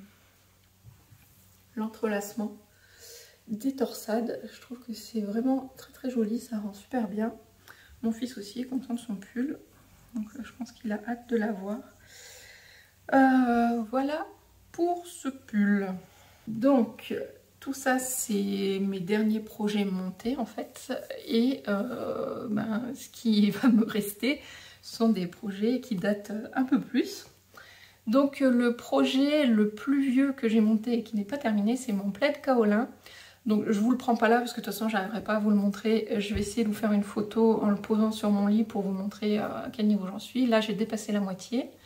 l'entrelacement des torsades. Je trouve que c'est vraiment très très joli, ça rend super bien. Mon fils aussi est content de son pull, donc je pense qu'il a hâte de l'avoir. Euh, voilà pour ce pull. Donc tout ça c'est mes derniers projets montés en fait, et euh, ben, ce qui va me rester sont des projets qui datent un peu plus. Donc le projet le plus vieux que j'ai monté et qui n'est pas terminé, c'est mon plaid kaolin. Donc je vous le prends pas là parce que de toute façon j'arriverai pas à vous le montrer. Je vais essayer de vous faire une photo en le posant sur mon lit pour vous montrer à quel niveau j'en suis. Là j'ai dépassé la moitié.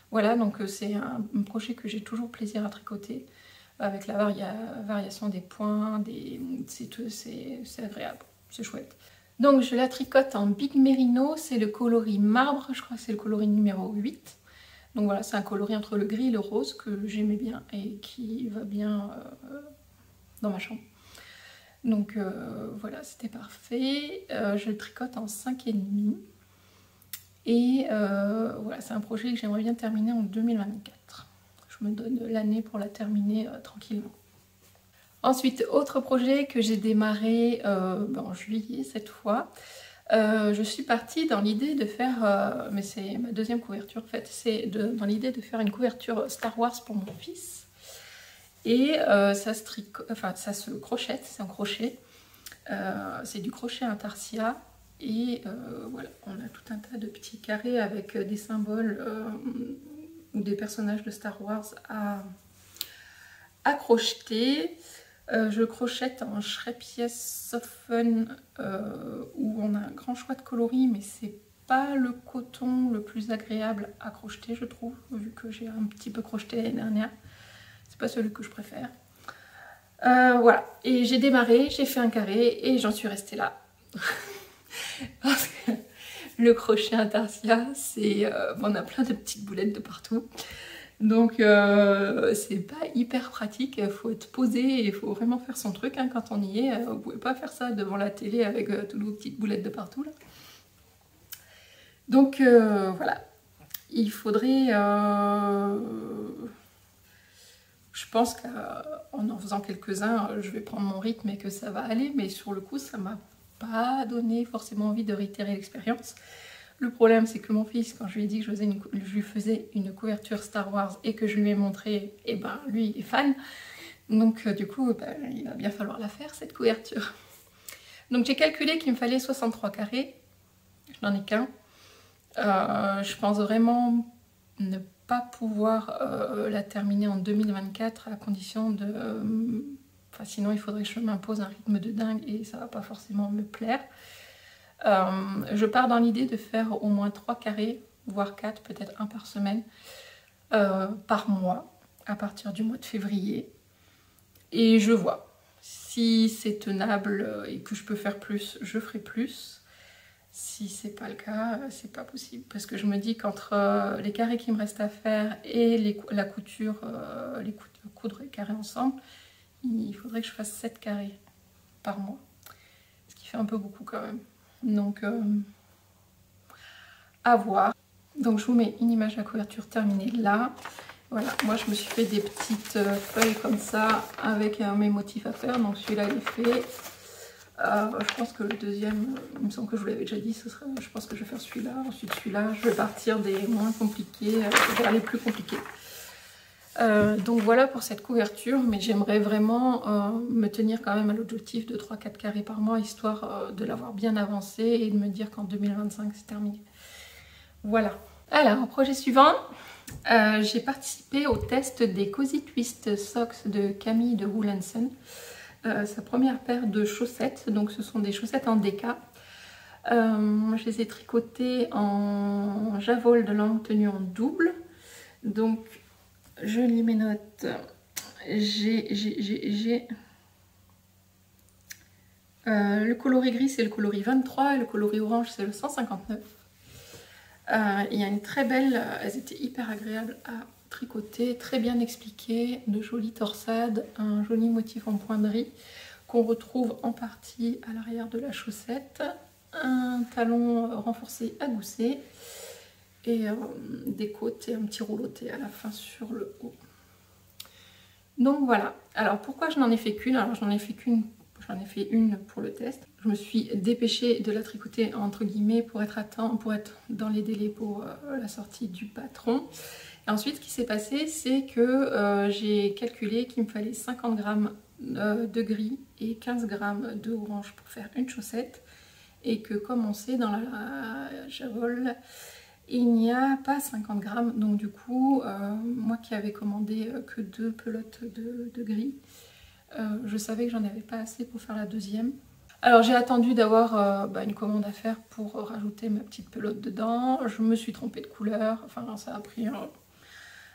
Voilà, donc c'est un, un projet que j'ai toujours plaisir à tricoter, avec la varia variation des points, des... c'est agréable, c'est chouette. Donc je la tricote en Big Merino, c'est le coloris marbre, je crois que c'est le coloris numéro huit. Donc voilà, c'est un coloris entre le gris et le rose que j'aimais bien et qui va bien euh, dans ma chambre. Donc euh, voilà, c'était parfait. Euh, je le tricote en cinq virgule cinq. Et euh, voilà, c'est un projet que j'aimerais bien terminer en deux mille vingt-quatre. Je me donne l'année pour la terminer euh, tranquillement. Ensuite, autre projet que j'ai démarré euh, ben, en juillet cette fois. Euh, je suis partie dans l'idée de faire, euh, mais c'est ma deuxième couverture en fait, c'est dans l'idée de faire une couverture Star Wars pour mon fils. Et euh, ça, se enfin, ça se crochette, c'est un crochet. Euh, c'est du crochet intarsia. Et euh, voilà, on a tout un tas de petits carrés avec des symboles euh, ou des personnages de Star Wars à, à crocheter. Euh, je crochette en Schreppes Soften euh, où on a un grand choix de coloris, mais c'est pas le coton le plus agréable à crocheter, je trouve, vu que j'ai un petit peu crocheté l'année dernière. C'est pas celui que je préfère. Euh, voilà, et j'ai démarré, j'ai fait un carré et j'en suis restée là. Parce que le crochet intarsia, c'est euh, on a plein de petites boulettes de partout. Donc euh, c'est pas hyper pratique, il faut être posé et il faut vraiment faire son truc hein, quand on y est. Vous pouvez pas faire ça devant la télé avec euh, toutes vos petites boulettes de partout là. Donc euh, voilà, il faudrait... Euh... Je pense qu'en en faisant quelques-uns, je vais prendre mon rythme et que ça va aller, mais sur le coup, ça m'a pas donné forcément envie de réitérer l'expérience. Le problème, c'est que mon fils, quand je lui ai dit que je, faisais une, je lui faisais une couverture Star Wars et que je lui ai montré, et ben lui, il est fan. Donc euh, du coup, ben, il va bien falloir la faire, cette couverture. Donc j'ai calculé qu'il me fallait soixante-trois carrés. Je n'en ai qu'un. Euh, je pense vraiment ne pas pouvoir euh, la terminer en deux mille vingt-quatre à condition de... Euh, enfin, sinon, il faudrait que je m'impose un rythme de dingue et ça va pas forcément me plaire. Euh, je pars dans l'idée de faire au moins trois carrés, voire quatre, peut-être un par semaine, euh, par mois, à partir du mois de février. Et je vois. Si c'est tenable et que je peux faire plus, je ferai plus. Si c'est pas le cas, c'est pas possible. Parce que je me dis qu'entre les carrés qui me restent à faire et les, la couture, euh, les coudre les carrés ensemble, il faudrait que je fasse sept carrés par mois. Ce qui fait un peu beaucoup quand même. Donc, euh, à voir. Donc, je vous mets une image de la couverture terminée là. Voilà, moi je me suis fait des petites euh, feuilles comme ça avec euh, mes motifs à faire. Donc, celui-là il est fait. Euh, je pense que le deuxième, il me semble que je vous l'avais déjà dit, ce serait, je pense que je vais faire celui-là. Ensuite, celui-là, je vais partir des moins compliqués vers les plus compliqués. Euh, donc voilà pour cette couverture, mais j'aimerais vraiment euh, me tenir quand même à l'objectif de trois à quatre carrés par mois, histoire euh, de l'avoir bien avancé et de me dire qu'en deux mille vingt-cinq c'est terminé. Voilà. Alors, projet suivant, euh, j'ai participé au test des Cozy Twist Socks de Camille de Wool&Son. Euh, sa première paire de chaussettes, donc ce sont des chaussettes en déca. Euh, je les ai tricotées en javol de longue tenue en double. Donc je lis mes notes. J'ai euh, le coloris gris, c'est le coloris vingt-trois et le coloris orange, c'est le cent cinquante-neuf. Euh, il y a une très belle, elles étaient hyper agréables à tricoter, très bien expliquées, de jolies torsades, un joli motif en pointerie qu'on retrouve en partie à l'arrière de la chaussette, un talon renforcé à gousset et euh, des côtes et un petit rouloté à la fin sur le haut. Donc voilà. Alors pourquoi je n'en ai fait qu'une? Alors j'en ai fait qu'une, j'en ai fait une pour le test. Je me suis dépêchée de la tricoter entre guillemets pour être à temps, pour être dans les délais pour euh, la sortie du patron. Et ensuite, ce qui s'est passé, c'est que euh, j'ai calculé qu'il me fallait cinquante grammes euh, de gris et quinze grammes de orange pour faire une chaussette. Et que comme on sait, dans la, la javol, il n'y a pas cinquante grammes. Donc du coup, euh, moi qui avais commandé que deux pelotes de, de gris, euh, je savais que j'en avais pas assez pour faire la deuxième. Alors j'ai attendu d'avoir euh, bah, une commande à faire pour rajouter ma petite pelote dedans. Je me suis trompée de couleur. Enfin, ça a pris... Euh,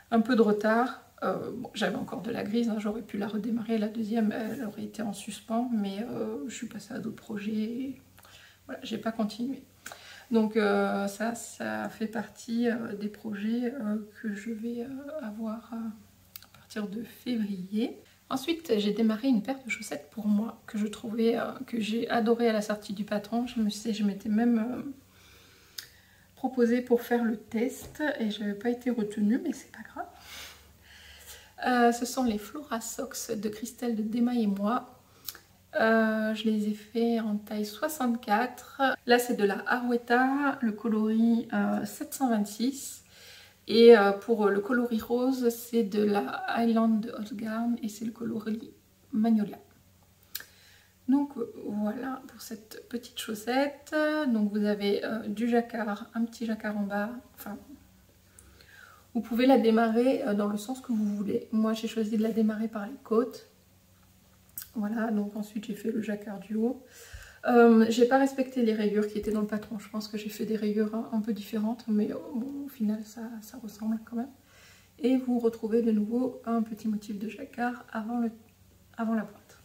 un peu de retard. Euh, bon, j'avais encore de la grise, hein, j'aurais pu la redémarrer. La deuxième, elle aurait été en suspens, mais euh, je suis passée à d'autres projets. Et voilà, j'ai pas continué. Donc euh, ça, ça fait partie euh, des projets euh, que je vais euh, avoir euh, à partir de février. Ensuite, j'ai démarré une paire de chaussettes pour moi que je trouvais, euh, que j'ai adoré à la sortie du patron. Je me sais, je m'étais même euh, proposée pour faire le test et je n'avais pas été retenue, mais c'est pas grave. Euh, ce sont les Flora Socks de Christelle de Dema et moi. Euh, je les ai fait en taille soixante-quatre. Là, c'est de la Arwetta, le coloris euh, sept cent vingt-six. Et euh, pour le coloris rose, c'est de la Highland de Hotgarn et c'est le coloris Magnolia. Donc voilà pour cette petite chaussette. Donc vous avez euh, du jacquard, un petit jacquard en bas. Enfin, vous pouvez la démarrer euh, dans le sens que vous voulez. Moi, j'ai choisi de la démarrer par les côtes. Voilà, donc ensuite j'ai fait le jacquard du haut. Euh, j'ai pas respecté les rayures qui étaient dans le patron. Je pense que j'ai fait des rayures un, un peu différentes, mais bon, au final ça, ça ressemble quand même. Et vous retrouvez de nouveau un petit motif de jacquard avant, le, avant la pointe.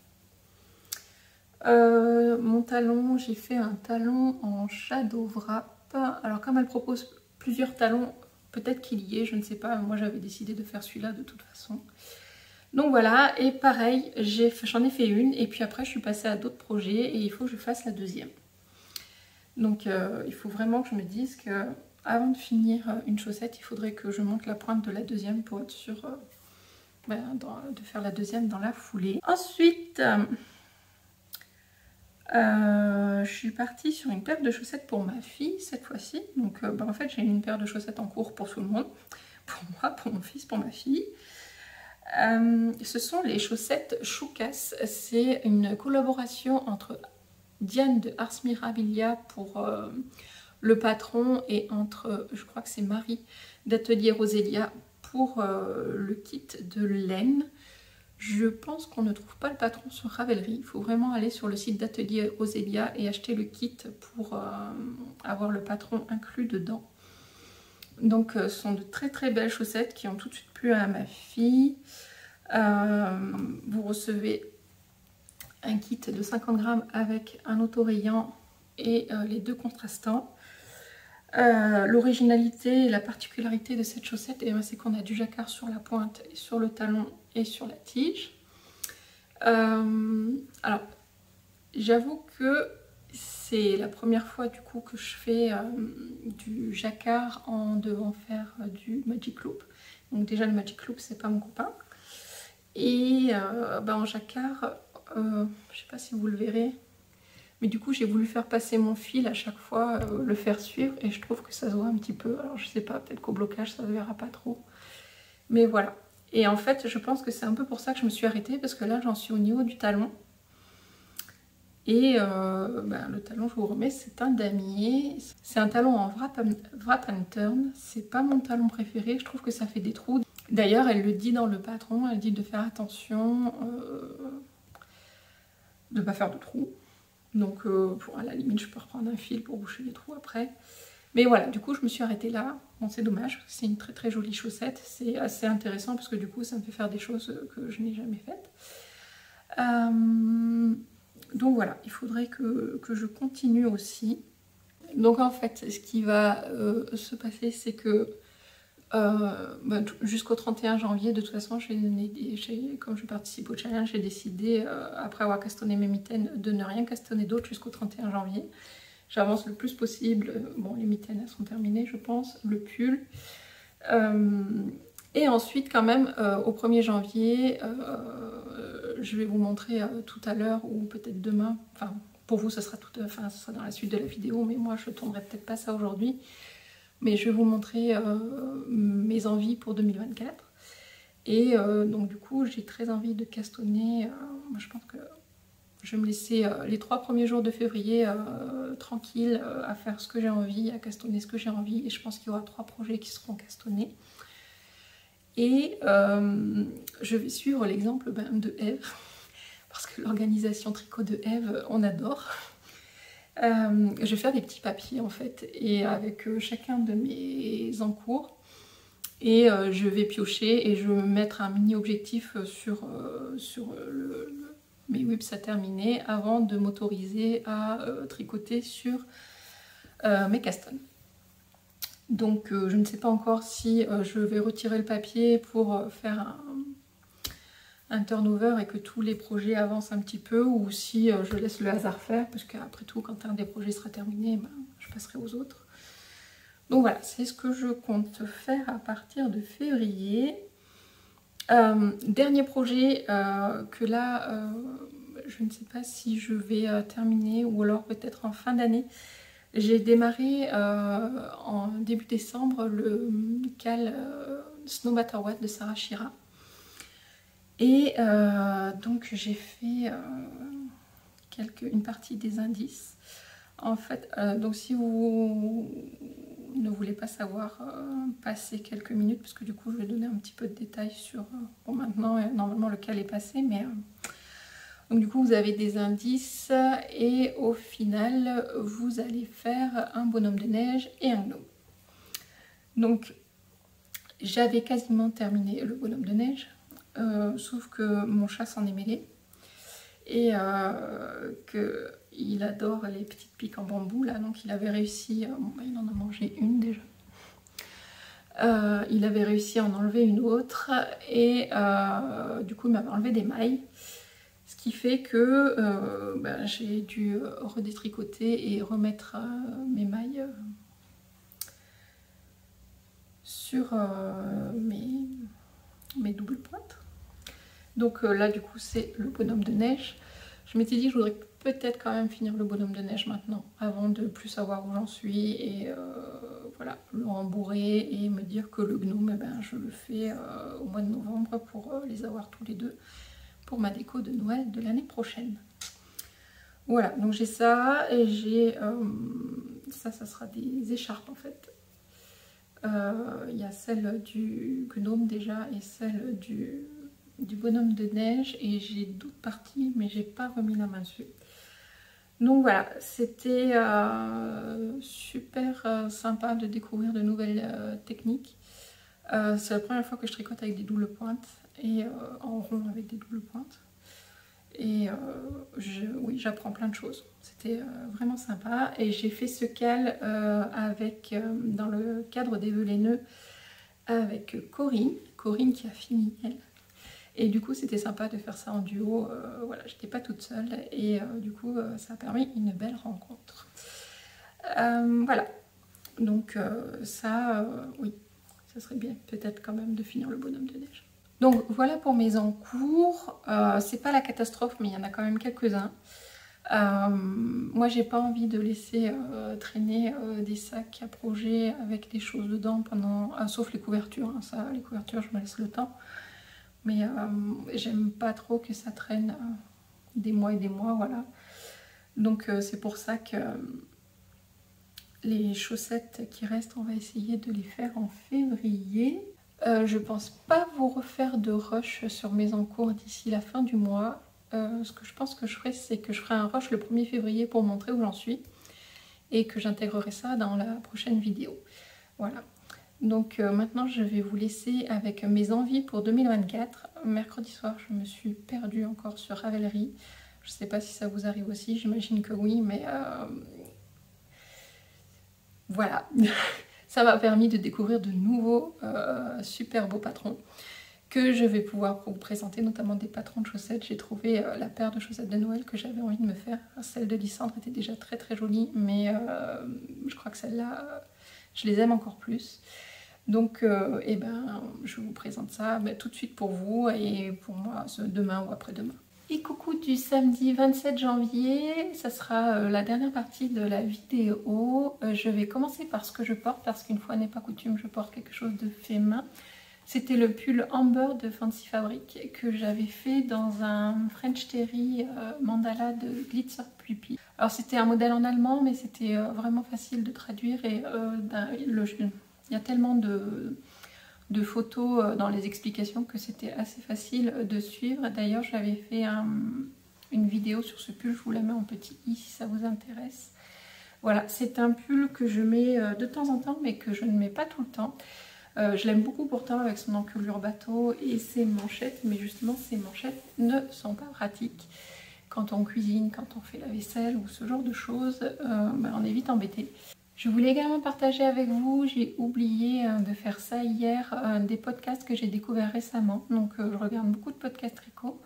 Euh, mon talon, j'ai fait un talon en shadow wrap. Alors comme elle propose plusieurs talons, peut-être qu'il y est, je ne sais pas. Moi j'avais décidé de faire celui-là de toute façon. Donc voilà, et pareil, j'en ai, ai fait une, et puis après je suis passée à d'autres projets, et il faut que je fasse la deuxième. Donc euh, il faut vraiment que je me dise que avant de finir une chaussette, il faudrait que je monte la pointe de la deuxième pour être sûre euh, ben, dans, de faire la deuxième dans la foulée. Ensuite, euh, je suis partie sur une paire de chaussettes pour ma fille cette fois-ci. Donc euh, ben, en fait j'ai une paire de chaussettes en cours pour tout le monde, pour moi, pour mon fils, pour ma fille. Euh, ce sont les chaussettes Choucas. C'est une collaboration entre Diane de Ars Mirabilia pour euh, le patron et entre, je crois que c'est Marie d'Atelier Roselia pour euh, le kit de laine. Je pense qu'on ne trouve pas le patron sur Ravelry. Il faut vraiment aller sur le site d'Atelier Roselia et acheter le kit pour euh, avoir le patron inclus dedans. Donc ce sont de très très belles chaussettes qui ont tout de suite plu à ma fille. Euh, vous recevez un kit de cinquante grammes avec un autorayant et euh, les deux contrastants. Euh, L'originalité et la particularité de cette chaussette, eh c'est qu'on a du jacquard sur la pointe, et sur le talon et sur la tige. Euh, alors, j'avoue que c'est la première fois du coup que je fais euh, du jacquard en devant faire euh, du Magic Loop. Donc déjà le Magic Loop c'est pas mon copain. Et euh, bah en jacquard, euh, je sais pas si vous le verrez, mais du coup j'ai voulu faire passer mon fil à chaque fois, euh, le faire suivre, et je trouve que ça se voit un petit peu. Alors je sais pas, peut-être qu'au blocage ça se verra pas trop. Mais voilà. Et en fait je pense que c'est un peu pour ça que je me suis arrêtée, parce que là j'en suis au niveau du talon. Et euh, ben, le talon, je vous remets, c'est un damier. C'est un talon en wrap and, wrap and turn. C'est pas mon talon préféré, je trouve que ça fait des trous. D'ailleurs, elle le dit dans le patron, elle dit de faire attention, euh, de ne pas faire de trous. Donc, euh, pour, à la limite, je peux reprendre un fil pour boucher les trous après. Mais voilà, du coup, je me suis arrêtée là. Bon, c'est dommage, c'est une très très jolie chaussette. C'est assez intéressant parce que du coup, ça me fait faire des choses que je n'ai jamais faites. Euh... Donc voilà, il faudrait que, que je continue aussi. Donc en fait, ce qui va euh, se passer, c'est que euh, bah, jusqu'au trente et un janvier, de toute façon, comme je participe au challenge, j'ai décidé, euh, après avoir castonné mes mitaines, de ne rien castonner d'autre jusqu'au trente et un janvier. J'avance le plus possible. Bon, les mitaines, elles sont terminées, je pense. Le pull. Euh, et ensuite, quand même, euh, au premier janvier... Euh, je vais vous montrer euh, tout à l'heure ou peut-être demain, enfin pour vous ce sera, tout, enfin, ce sera dans la suite de la vidéo, mais moi je ne tournerai peut-être pas ça aujourd'hui, mais je vais vous montrer euh, mes envies pour deux mille vingt-quatre. Et euh, donc du coup j'ai très envie de castonner. Euh, moi je pense que je vais me laisser euh, les trois premiers jours de février euh, tranquille euh, à faire ce que j'ai envie, à castonner ce que j'ai envie, et je pense qu'il y aura trois projets qui seront castonnés. Et euh, je vais suivre l'exemple ben, de Eve, parce que l'organisation tricot de Eve, on adore. Euh, je vais faire des petits papiers en fait, et avec euh, chacun de mes encours, Et euh, je vais piocher et je vais mettre un mini objectif sur, euh, sur le, le, mes whips à terminer avant de m'autoriser à euh, tricoter sur euh, mes castones. Donc euh, je ne sais pas encore si euh, je vais retirer le papier pour euh, faire un, un turnover et que tous les projets avancent un petit peu, ou si euh, je laisse le hasard faire, parce qu'après tout quand un des projets sera terminé, ben, je passerai aux autres. Donc voilà, c'est ce que je compte faire à partir de février. Euh, dernier projet euh, que là, euh, je ne sais pas si je vais euh, terminer ou alors peut-être en fin d'année. J'ai démarré euh, en début décembre le cal euh, Snow Matter What de Sarah Shira. Et euh, donc j'ai fait euh, quelques, une partie des indices. En fait, euh, donc si vous ne voulez pas savoir, euh, passer quelques minutes, parce que du coup je vais donner un petit peu de détails sur... Euh, bon maintenant, euh, normalement le cal est passé, mais... Euh, donc du coup vous avez des indices et au final vous allez faire un bonhomme de neige et un gnome. Donc j'avais quasiment terminé le bonhomme de neige, euh, sauf que mon chat s'en est mêlé et euh, que il adore les petites piques en bambou là, donc il avait réussi, euh, bon, bah, il en a mangé une déjà, euh, il avait réussi à en enlever une autre et euh, du coup il m'avait enlevé des mailles. Ce qui fait que euh, ben, j'ai dû redétricoter et remettre euh, mes mailles euh, sur euh, mes, mes doubles pointes. Donc euh, là du coup c'est le bonhomme de neige. Je m'étais dit que je voudrais peut-être quand même finir le bonhomme de neige maintenant, avant de plus savoir où j'en suis et euh, voilà, le rembourrer et me dire que le gnome, eh ben, je le fais euh, au mois de novembre pour euh, les avoir tous les deux pour ma déco de Noël de l'année prochaine. Voilà, donc j'ai ça et j'ai euh, ça, ça sera des écharpes en fait. Il euh, y a celle du gnome déjà et celle du, du bonhomme de neige et j'ai d'autres parties mais j'ai pas remis la main dessus. Donc voilà, c'était euh, super euh, sympa de découvrir de nouvelles euh, techniques. Euh, c'est la première fois que je tricote avec des doubles pointes et euh, en rond avec des doubles pointes. Et euh, je, oui, j'apprends plein de choses. C'était euh, vraiment sympa. Et j'ai fait ce cal euh, avec, euh, dans le cadre des vœux laineux avec Corinne. Corinne qui a fini, elle. Et du coup, c'était sympa de faire ça en duo. Euh, voilà, j'étais pas toute seule. Et euh, du coup, euh, ça a permis une belle rencontre. Euh, voilà. Donc euh, ça, euh, oui, ça serait bien peut-être quand même de finir le bonhomme de neige. Donc voilà pour mes encours, euh, c'est pas la catastrophe mais il y en a quand même quelques-uns. Euh, moi j'ai pas envie de laisser euh, traîner euh, des sacs à projet avec des choses dedans pendant, ah, sauf les couvertures, hein, ça, les couvertures je me laisse le temps. Mais euh, j'aime pas trop que ça traîne euh, des mois et des mois, voilà. Donc euh, c'est pour ça que euh, les chaussettes qui restent, on va essayer de les faire en février. Euh, je pense pas vous refaire de rush sur mes encours d'ici la fin du mois. Euh, ce que je pense que je ferai, c'est que je ferai un rush le premier février pour montrer où j'en suis et que j'intégrerai ça dans la prochaine vidéo. Voilà. Donc euh, maintenant, je vais vous laisser avec mes envies pour deux mille vingt-quatre. Mercredi soir, je me suis perdue encore sur Ravelry. Je sais pas si ça vous arrive aussi, j'imagine que oui, mais euh... voilà. Ça m'a permis de découvrir de nouveaux euh, super beaux patrons que je vais pouvoir vous présenter, notamment des patrons de chaussettes. J'ai trouvé euh, la paire de chaussettes de Noël que j'avais envie de me faire. Celle de Lysandre était déjà très très jolie, mais euh, je crois que celle-là, je les aime encore plus. Donc, euh, eh ben, je vous présente ça ben, tout de suite pour vous et pour moi demain ou après-demain. Et coucou du samedi vingt-sept janvier, ça sera euh, la dernière partie de la vidéo. Euh, je vais commencer par ce que je porte, parce qu'une fois n'est pas coutume, je porte quelque chose de fait main. C'était le pull Amber de Fancy Fabric que j'avais fait dans un French Terry euh, mandala de Glitzer Puppy. Alors c'était un modèle en allemand, mais c'était euh, vraiment facile de traduire et euh, le, il y a tellement de... de photos dans les explications que c'était assez facile de suivre. D'ailleurs j'avais fait un, une vidéo sur ce pull, je vous la mets en petit i si ça vous intéresse. Voilà, c'est un pull que je mets de temps en temps mais que je ne mets pas tout le temps. Euh, je l'aime beaucoup pourtant avec son encolure bateau et ses manchettes, mais justement ces manchettes ne sont pas pratiques. Quand on cuisine, quand on fait la vaisselle ou ce genre de choses, euh, ben on est vite embêté. Je voulais également partager avec vous, j'ai oublié euh, de faire ça hier, euh, des podcasts que j'ai découverts récemment. Donc euh, je regarde beaucoup de podcasts tricot.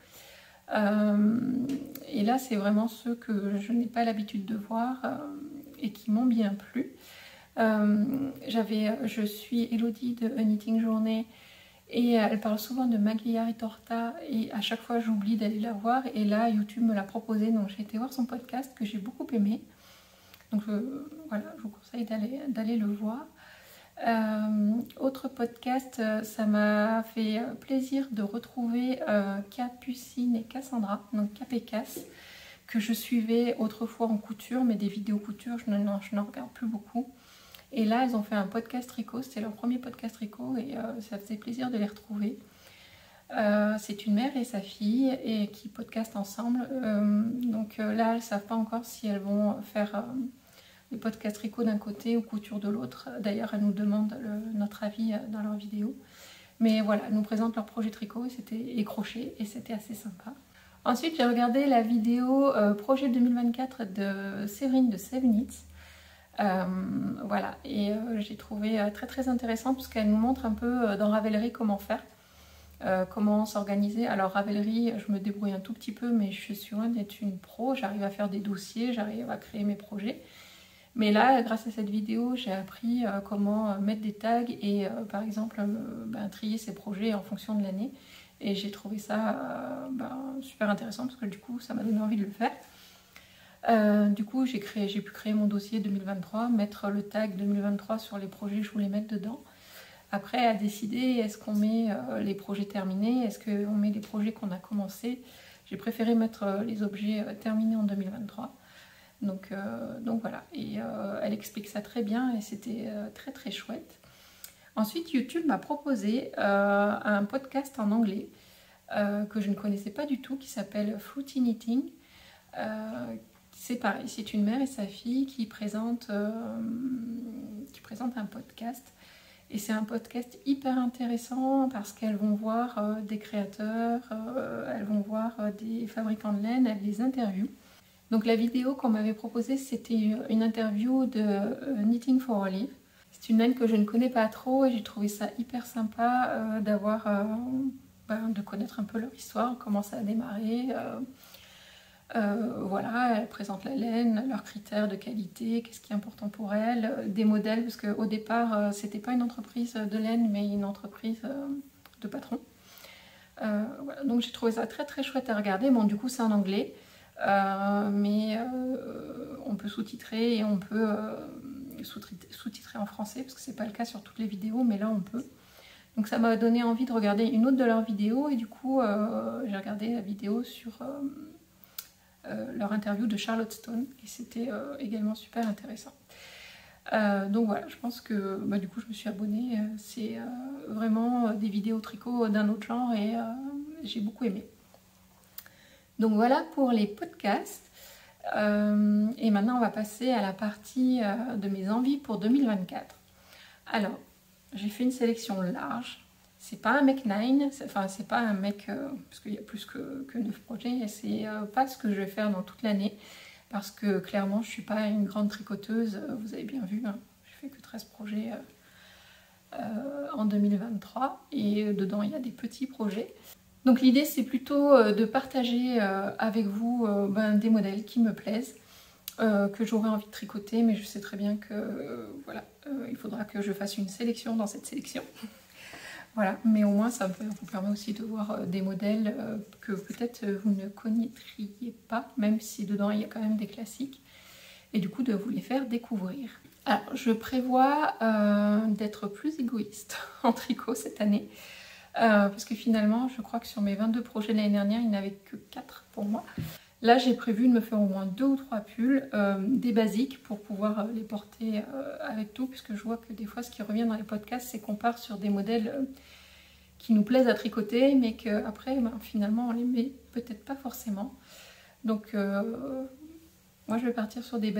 Euh, et là c'est vraiment ceux que je n'ai pas l'habitude de voir euh, et qui m'ont bien plu. Euh, j'avais, je suis Elodie de A Knitting Journée et elle parle souvent de Magliari Torta et à chaque fois j'oublie d'aller la voir et là YouTube me l'a proposé, donc j'ai été voir son podcast que j'ai beaucoup aimé. Donc euh, voilà, je vous conseille d'aller d'aller le voir. Euh, autre podcast, euh, ça m'a fait plaisir de retrouver euh, Capucine et Cassandra, donc Cap et Cass, que je suivais autrefois en couture, mais des vidéos couture, je n'en je n'en regarde plus beaucoup. Et là, elles ont fait un podcast tricot, c'était leur premier podcast tricot et euh, ça faisait plaisir de les retrouver. Euh, c'est une mère et sa fille et qui podcastent ensemble. Euh, donc euh, là, elles ne savent pas encore si elles vont faire euh, le podcast tricot d'un côté ou couture de l'autre. D'ailleurs, elles nous demandent le, notre avis dans leurs vidéos. Mais voilà, elles nous présentent leur projet tricot et c'était et crochet et c'était assez sympa. Ensuite, j'ai regardé la vidéo euh, projet deux mille vingt-quatre de Séverine de Save Knits. Euh, voilà, et euh, j'ai trouvé euh, très très intéressant parce qu'elle nous montre un peu euh, dans Ravelry comment faire, euh, comment s'organiser. Alors Ravelry, je me débrouille un tout petit peu, mais je suis loin d'être une pro, j'arrive à faire des dossiers, j'arrive à créer mes projets. Mais là, grâce à cette vidéo, j'ai appris euh, comment euh, mettre des tags et euh, par exemple euh, ben, trier ses projets en fonction de l'année. Et j'ai trouvé ça euh, ben, super intéressant parce que du coup, ça m'a donné envie de le faire. Euh, du coup, j'ai créé, j'ai pu créer mon dossier deux mille vingt-trois, mettre le tag deux mille vingt-trois sur les projets que je voulais mettre dedans. Après, à décider, est-ce qu'on met euh, les projets terminés, est-ce qu'on met les projets qu'on a commencé. J'ai préféré mettre euh, les objets euh, terminés en deux mille vingt-trois. Donc, euh, donc voilà, et euh, elle explique ça très bien et c'était euh, très très chouette. Ensuite, YouTube m'a proposé euh, un podcast en anglais euh, que je ne connaissais pas du tout, qui s'appelle Fruity Knitting. Euh, c'est pareil, c'est une mère et sa fille qui présentent, euh, qui présentent un podcast. Et c'est un podcast hyper intéressant parce qu'elles vont voir euh, des créateurs, euh, elles vont voir euh, des fabricants de laine, elles les interviewent. Donc la vidéo qu'on m'avait proposée, c'était une interview de euh, Knitting for Olive. C'est une laine que je ne connais pas trop et j'ai trouvé ça hyper sympa euh, d'avoir, euh, ben, de connaître un peu leur histoire, comment ça a démarré. Euh, euh, voilà, elles présentent la laine, leurs critères de qualité, qu'est-ce qui est important pour elles, des modèles, parce qu'au départ, euh, c'était pas une entreprise de laine, mais une entreprise euh, de patron. Euh, voilà. Donc j'ai trouvé ça très très chouette à regarder. Bon, du coup, c'est en anglais. Euh, mais euh, on peut sous-titrer et on peut euh, sous-titrer en français parce que c'est pas le cas sur toutes les vidéos, mais là on peut. Donc ça m'a donné envie de regarder une autre de leurs vidéos et du coup euh, j'ai regardé la vidéo sur euh, euh, leur interview de Charlotte Stone et c'était euh, également super intéressant. Euh, donc voilà, je pense que bah, du coup je me suis abonnée. C'est euh, vraiment des vidéos tricot d'un autre genre et euh, j'ai beaucoup aimé. Donc voilà pour les podcasts. Euh, et maintenant on va passer à la partie euh, de mes envies pour deux mille vingt-quatre. Alors, j'ai fait une sélection large. C'est pas un Make nine, enfin c'est pas un Make, euh, parce qu'il y a plus que, que neuf projets, et c'est euh, pas ce que je vais faire dans toute l'année, parce que clairement je suis pas une grande tricoteuse, vous avez bien vu, hein, j'ai fait que treize projets euh, euh, en deux mille vingt-trois, et dedans il y a des petits projets. Donc l'idée c'est plutôt de partager avec vous ben, des modèles qui me plaisent, euh, que j'aurais envie de tricoter, mais je sais très bien que euh, voilà, euh, il faudra que je fasse une sélection dans cette sélection. Voilà, mais au moins ça vous permet aussi de voir des modèles euh, que peut-être vous ne connaîtriez pas, même si dedans il y a quand même des classiques, et du coup de vous les faire découvrir. Alors je prévois euh, d'être plus égoïste en tricot cette année. Euh, parce que finalement, je crois que sur mes vingt-deux projets de l'année dernière, il n'y en avait que quatre pour moi. Là, j'ai prévu de me faire au moins deux ou trois pulls, euh, des basiques, pour pouvoir les porter euh, avec tout, puisque je vois que des fois, ce qui revient dans les podcasts, c'est qu'on part sur des modèles euh, qui nous plaisent à tricoter, mais qu'après, ben, finalement, on les met peut-être pas forcément. Donc, euh, moi, je vais partir sur des basiques.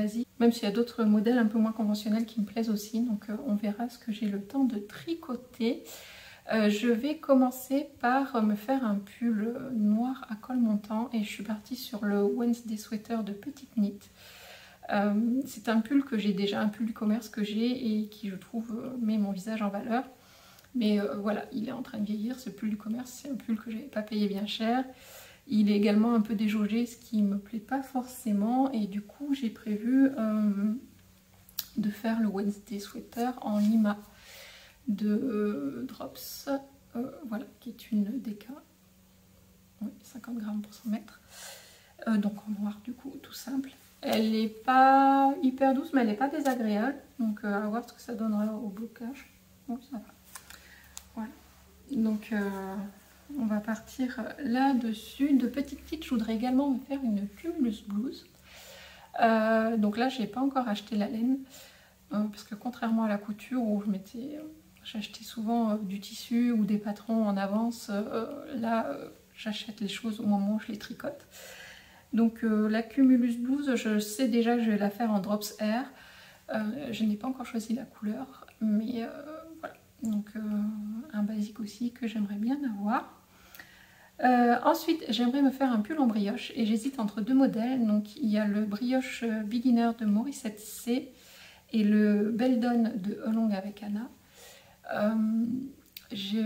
même s'il y a d'autres modèles un peu moins conventionnels qui me plaisent aussi, donc euh, on verra ce que j'ai le temps de tricoter. Euh, je vais commencer par me faire un pull noir à col montant et je suis partie sur le Wednesday Sweater de Petite Knit. Euh, c'est un pull que j'ai déjà, un pull du commerce que j'ai et qui je trouve euh, met mon visage en valeur. Mais euh, voilà, il est en train de vieillir, ce pull du commerce, c'est un pull que je n'avais pas payé bien cher. Il est également un peu déjaugé, ce qui ne me plaît pas forcément. Et du coup, j'ai prévu euh, de faire le Wednesday Sweater en lima de euh, Drops, euh, voilà, qui est une D K. Oui, cinquante grammes pour cent mètres. Euh, donc en noir, du coup, tout simple. Elle n'est pas hyper douce, mais elle n'est pas désagréable. Donc euh, à voir ce que ça donnera au blocage. Bon, ça va. Voilà. Donc... Euh, on va partir là-dessus. De Petite Knit, je voudrais également me faire une Cumulus blouse. Euh, donc là, j'ai pas encore acheté la laine. Euh, parce que contrairement à la couture où je m'étais, j'achetais souvent euh, du tissu ou des patrons en avance, euh, là, euh, j'achète les choses au moment où je les tricote. Donc euh, la Cumulus blouse, je sais déjà que je vais la faire en Drops Air. Euh, je n'ai pas encore choisi la couleur, mais euh, voilà. Donc euh, un basique aussi que j'aimerais bien avoir. Euh, ensuite, j'aimerais me faire un pull en brioche et j'hésite entre deux modèles. Donc, il y a le brioche beginner de Morissette C et le Beldon de Along avec Anna. Euh, J'ai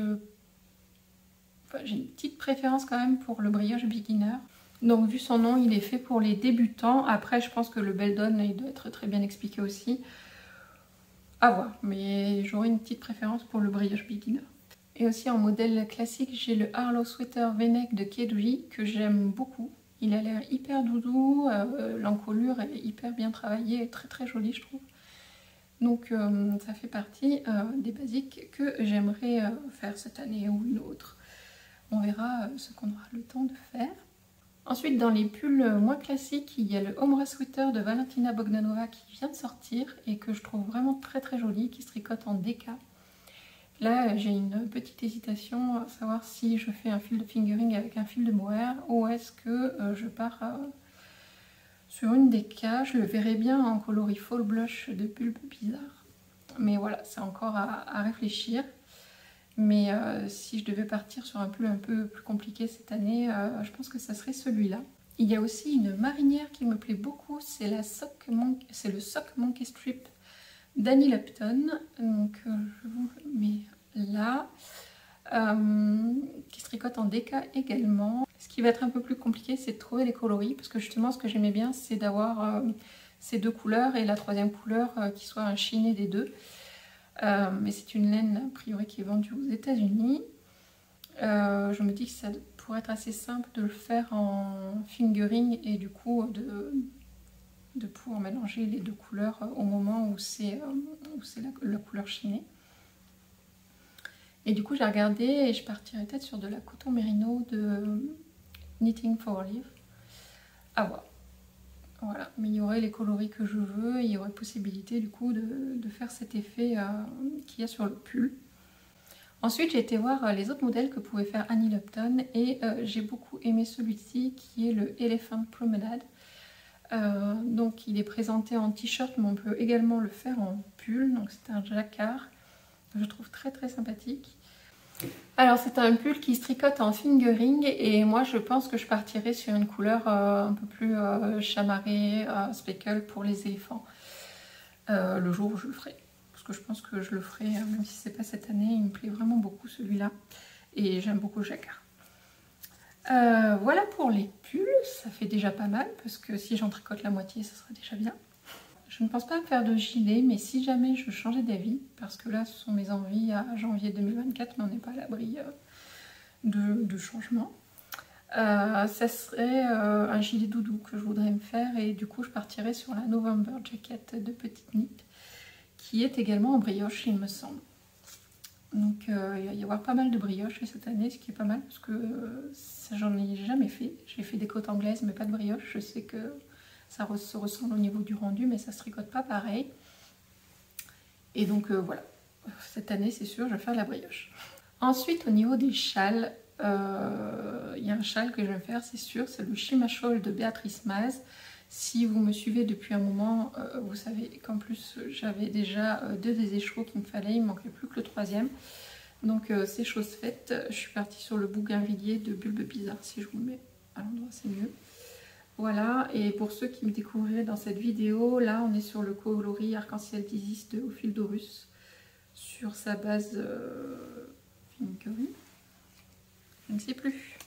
enfin, une petite préférence quand même pour le brioche beginner. Donc, vu son nom, il est fait pour les débutants. Après, je pense que le Beldon, il doit être très bien expliqué aussi. À voir, mais j'aurais une petite préférence pour le brioche beginner. Et aussi en modèle classique, j'ai le Harlow Sweater V-neck de Kedri que j'aime beaucoup. Il a l'air hyper doudou, euh, l'encolure est hyper bien travaillée et très très jolie je trouve. Donc euh, ça fait partie euh, des basiques que j'aimerais euh, faire cette année ou une autre. On verra euh, ce qu'on aura le temps de faire. Ensuite dans les pulls moins classiques, il y a le Ombre Sweater de Valentina Bogdanova qui vient de sortir et que je trouve vraiment très très joli, qui se tricote en D K. Là, j'ai une petite hésitation à savoir si je fais un fil de fingering avec un fil de mohair ou est-ce que euh, je pars euh, sur une D K. Je le verrai bien en coloris Fall Blush de Pulpe Bizarre. Mais voilà, c'est encore à, à réfléchir. Mais euh, si je devais partir sur un pull un peu plus compliqué cette année, euh, je pense que ça serait celui-là. Il y a aussi une marinière qui me plaît beaucoup, c'est la Sock Mon- c'est le Sock Monkey Strip d'Annie Lupton, donc euh, je vous le mets là, euh, qui se tricote en D K également. Ce qui va être un peu plus compliqué, c'est de trouver les coloris, parce que justement ce que j'aimais bien, c'est d'avoir euh, ces deux couleurs et la troisième couleur euh, qui soit un chiné des deux. Euh, mais c'est une laine a priori qui est vendue aux États-Unis. Euh, je me dis que ça pourrait être assez simple de le faire en fingering et du coup de de pouvoir mélanger les deux couleurs au moment où c'est la, la couleur chinée. Et du coup j'ai regardé et je partirais peut-être sur de la coton mérino de Knitting for Olive. À voir. Voilà, mais il y aurait les coloris que je veux, et il y aurait possibilité du coup de, de faire cet effet euh, qu'il y a sur le pull. Ensuite j'ai été voir les autres modèles que pouvait faire Annie Lupton et euh, j'ai beaucoup aimé celui-ci qui est le Elephant Promenade. Euh, donc il est présenté en t-shirt mais on peut également le faire en pull, donc c'est un jacquard que je trouve très très sympathique. Alors c'est un pull qui se tricote en fingering et moi je pense que je partirai sur une couleur euh, un peu plus euh, chamarrée, euh, speckle pour les éléphants euh, le jour où je le ferai, parce que je pense que je le ferai même si c'est pas cette année. Il me plaît vraiment beaucoup celui-là et j'aime beaucoup le jacquard. Euh, voilà pour les pulls, ça fait déjà pas mal parce que si j'en tricote la moitié ça sera déjà bien. Je ne pense pas me faire de gilet, mais si jamais je changeais d'avis, parce que là ce sont mes envies à janvier deux mille vingt-quatre mais on n'est pas à l'abri de, de changement, euh, ça serait euh, un gilet doudou que je voudrais me faire et du coup je partirais sur la November Jacket de Petite Knit qui est également en brioche il me semble. Donc euh, il va y avoir pas mal de brioche cette année, ce qui est pas mal parce que euh, j'en ai jamais fait. J'ai fait des côtes anglaises mais pas de brioche. Je sais que ça re se ressemble au niveau du rendu mais ça se tricote pas pareil. Et donc euh, voilà, cette année c'est sûr je vais faire de la brioche. Ensuite au niveau des châles, il euh, y a un châle que je vais faire c'est sûr, c'est le Shima Shawl de Béatrice Maz. Si vous me suivez depuis un moment, euh, vous savez qu'en plus j'avais déjà euh, deux des écheveaux qu'il me fallait, il me manquait plus que le troisième. Donc euh, c'est chose faite, je suis partie sur le bougainvillier de Bulbe Bizarre, si je vous le mets à l'endroit c'est mieux. Voilà, et pour ceux qui me découvriraient dans cette vidéo, là on est sur le coloris Arc-en-Ciel d'Isis de Ophildorus, sur sa base euh, Fingering, je ne sais plus,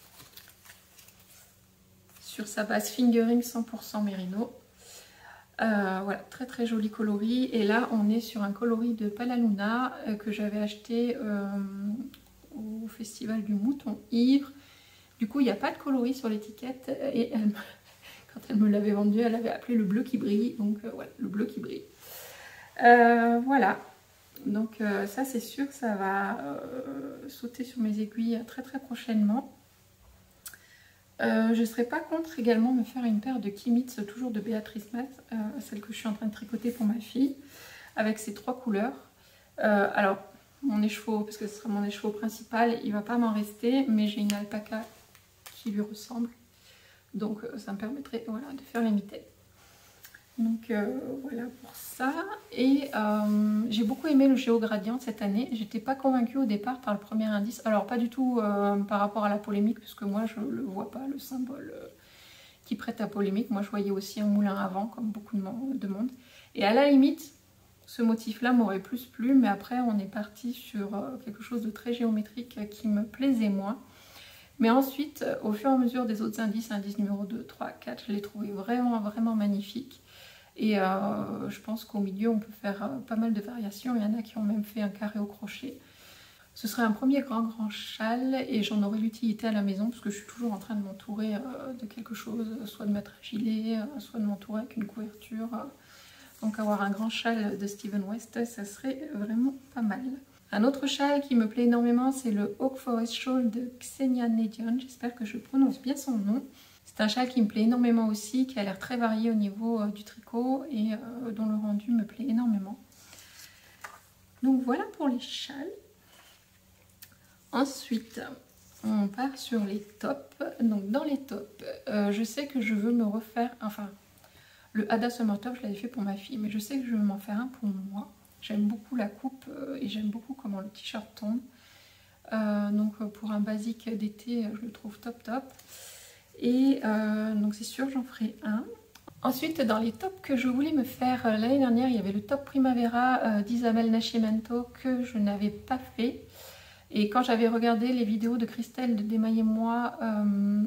sur sa base Fingering cent pour cent Mérino. Euh, voilà, très très joli coloris. Et là on est sur un coloris de Palaluna euh, que j'avais acheté euh, au festival du Mouton Ivre. Du coup il n'y a pas de coloris sur l'étiquette et elle, quand elle me l'avait vendu elle avait appelé le bleu qui brille, donc euh, ouais, le bleu qui brille. Euh, voilà, donc euh, ça c'est sûr, ça va euh, sauter sur mes aiguilles très très prochainement. Euh, je ne serais pas contre également me faire une paire de Kimitz, toujours de Béatrice Mat, euh, celle que je suis en train de tricoter pour ma fille, avec ces trois couleurs. Euh, alors, mon écheveau, parce que ce sera mon écheveau principal, il ne va pas m'en rester, mais j'ai une alpaca qui lui ressemble. Donc euh, ça me permettrait voilà, de faire les mitaines. Donc euh, voilà pour ça. Et euh, j'ai beaucoup aimé le Géogradient cette année. J'étais pas convaincue au départ par le premier indice. Alors pas du tout euh, par rapport à la polémique, parce que moi je le vois pas, le symbole euh, qui prête à polémique. Moi je voyais aussi un moulin à vent, comme beaucoup de monde. Et à la limite, ce motif-là m'aurait plus plu, mais après on est parti sur euh, quelque chose de très géométrique qui me plaisait moins. Mais ensuite, au fur et à mesure des autres indices, indice numéro deux, trois, quatre, je l'ai trouvé vraiment, vraiment magnifique. Et euh, je pense qu'au milieu, on peut faire euh, pas mal de variations. Il y en a qui ont même fait un carré au crochet. Ce serait un premier grand, grand châle et j'en aurais l'utilité à la maison parce que je suis toujours en train de m'entourer euh, de quelque chose, soit de mettre un gilet, euh, soit de m'entourer avec une couverture. Euh. Donc avoir un grand châle de Steven West, ça serait vraiment pas mal. Un autre châle qui me plaît énormément, c'est le Oak Forest Shawl de Xenia Nedion. J'espère que je prononce bien son nom. C'est un châle qui me plaît énormément aussi, qui a l'air très varié au niveau euh, du tricot et euh, dont le rendu me plaît énormément. Donc voilà pour les châles. Ensuite, on part sur les tops. Donc dans les tops, euh, je sais que je veux me refaire, enfin, le Hada Summer Top, je l'avais fait pour ma fille, mais je sais que je veux m'en faire un pour moi. J'aime beaucoup la coupe euh, et j'aime beaucoup comment le t-shirt tombe. Euh, donc pour un basique d'été, je le trouve top top. Et euh, donc c'est sûr, j'en ferai un. Ensuite, dans les tops que je voulais me faire euh, l'année dernière, il y avait le top Primavera euh, d'Isabelle Nascimento que je n'avais pas fait. Et quand j'avais regardé les vidéos de Christelle de Démaillez-moi, euh,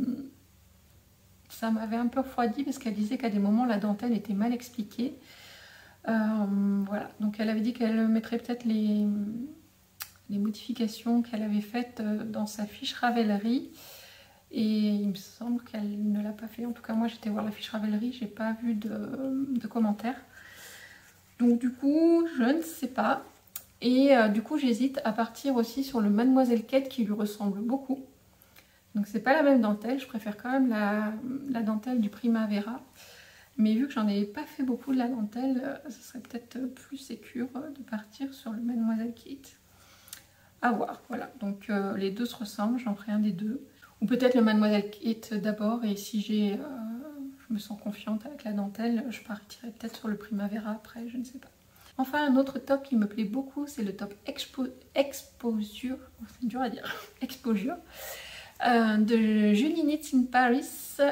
ça m'avait un peu refroidi parce qu'elle disait qu'à des moments la dentelle était mal expliquée. Euh, voilà, donc elle avait dit qu'elle mettrait peut-être les, les modifications qu'elle avait faites dans sa fiche Ravelry. Et il me semble qu'elle ne l'a pas fait. En tout cas, moi j'étais voir la fiche Ravelry, j'ai pas vu de, de commentaires. Donc du coup, je ne sais pas. Et euh, du coup, j'hésite à partir aussi sur le Mademoiselle Kate qui lui ressemble beaucoup. Donc c'est pas la même dentelle, je préfère quand même la, la dentelle du Primavera. Mais vu que j'en ai pas fait beaucoup de la dentelle, ce serait peut-être plus sécure de partir sur le Mademoiselle Kate. À voir, voilà. Donc euh, les deux se ressemblent, j'en ferai un des deux. Ou peut-être le Mademoiselle Kate d'abord, et si j'ai, euh, je me sens confiante avec la dentelle, je partirai peut-être sur le Primavera après, je ne sais pas. Enfin, un autre top qui me plaît beaucoup, c'est le top Expo Exposure, c'est dur à dire, Exposure, euh, de Julie Knits in Paris.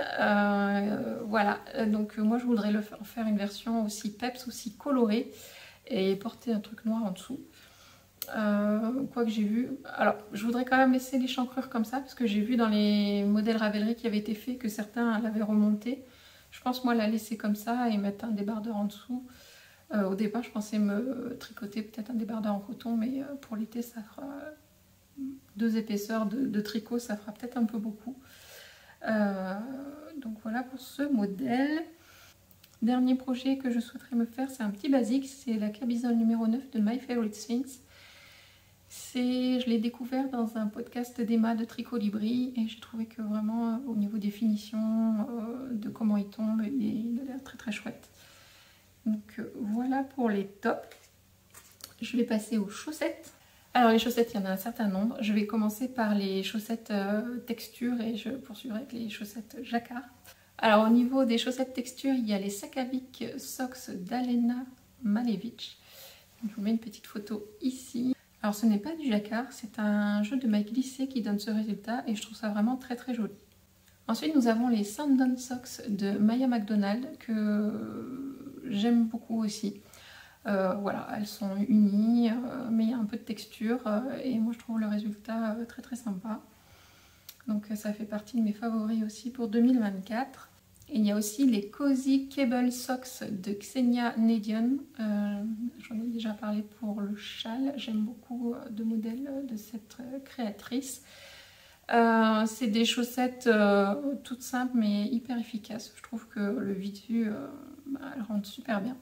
Euh, voilà, donc moi je voudrais le faire, faire une version aussi peps, aussi colorée, et porter un truc noir en dessous. Euh, quoi que j'ai vu, alors je voudrais quand même laisser l'échancrure comme ça parce que j'ai vu dans les modèles Ravelry qui avaient été faits que certains l'avaient remonté. Je pense moi la laisser comme ça et mettre un débardeur en dessous. Euh, au départ je pensais me tricoter peut-être un débardeur en coton, mais euh, pour l'été ça fera deux épaisseurs de, de tricot, ça fera peut-être un peu beaucoup. Euh, donc voilà pour ce modèle. Dernier projet que je souhaiterais me faire, c'est un petit basique, c'est la camisole numéro neuf de My Favorite Things. Je l'ai découvert dans un podcast d'Emma de Tricot Libri et j'ai trouvé que vraiment euh, au niveau des finitions, euh, de comment il tombe, il a l'air très très chouette. Donc euh, voilà pour les tops. Je vais passer aux chaussettes. Alors les chaussettes, il y en a un certain nombre. Je vais commencer par les chaussettes euh, texture et je poursuivrai avec les chaussettes jacquard. Alors au niveau des chaussettes texture, il y a les Sakavik Socks d'Alena Malevich. Je vous mets une petite photo ici. Alors ce n'est pas du jacquard, c'est un jeu de mailles glissées qui donne ce résultat et je trouve ça vraiment très très joli. Ensuite nous avons les Sandon Socks de Maya McDonald que j'aime beaucoup aussi. Euh, voilà, elles sont unies, euh, mais il y a un peu de texture euh, et moi je trouve le résultat euh, très très sympa. Donc ça fait partie de mes favoris aussi pour deux mille vingt-quatre. Et il y a aussi les Cozy Cable Socks de Xenia Nedion. Euh, J'en ai déjà parlé pour le châle. J'aime beaucoup de modèles de cette créatrice. Euh, C'est des chaussettes euh, toutes simples mais hyper efficaces. Je trouve que le visu, euh, bah, elles rendent super bien.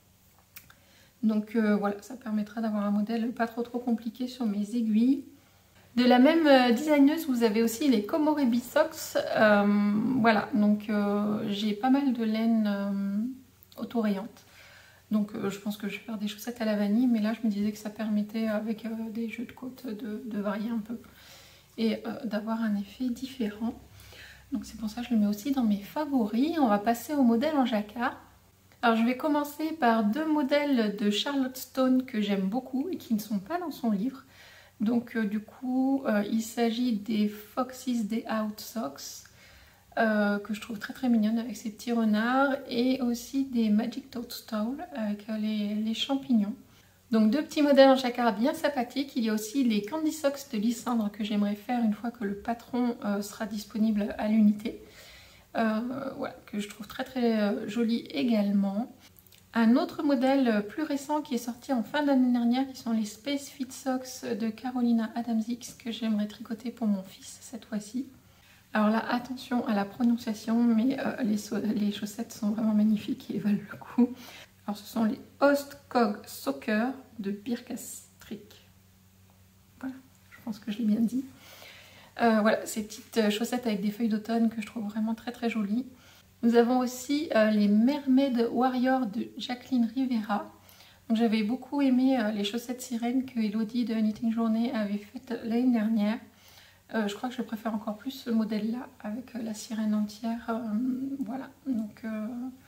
Donc euh, voilà, ça permettra d'avoir un modèle pas trop trop compliqué sur mes aiguilles. De la même euh, designeuse, vous avez aussi les Komorebi Socks. Euh, voilà, donc euh, j'ai pas mal de laine euh, auto-rayante. Donc euh, je pense que je vais faire des chaussettes à la vanille, mais là je me disais que ça permettait avec euh, des jeux de côte de, de varier un peu et euh, d'avoir un effet différent. Donc c'est pour ça que je le mets aussi dans mes favoris. On va passer au modèle en jacquard. Alors je vais commencer par deux modèles de Charlotte Stone que j'aime beaucoup et qui ne sont pas dans son livre. Donc euh, du coup, euh, il s'agit des Foxy's Day Out Socks euh, que je trouve très très mignonnes avec ces petits renards et aussi des Magic Toadstool avec euh, les, les champignons. Donc deux petits modèles en jacquard bien sympathiques. Il y a aussi les Candy Socks de Lysandre que j'aimerais faire une fois que le patron euh, sera disponible à l'unité. Euh, voilà, que je trouve très très euh, joli également. Un autre modèle plus récent qui est sorti en fin d'année dernière, qui sont les Space Fit Socks de Carolina Adams-X que j'aimerais tricoter pour mon fils cette fois-ci. Alors là, attention à la prononciation, mais euh, les, so les chaussettes sont vraiment magnifiques et valent le coup. Alors ce sont les Ostkog Soccer de Birkastrick. Voilà, je pense que je l'ai bien dit. Euh, voilà, ces petites chaussettes avec des feuilles d'automne que je trouve vraiment très très jolies. Nous avons aussi euh, les Mermaid Warrior de Jacqueline Rivera. J'avais beaucoup aimé euh, les chaussettes sirènes que Elodie de Knitting Journée avait faites l'année dernière. Euh, je crois que je préfère encore plus ce modèle-là avec euh, la sirène entière. Euh, voilà, donc euh,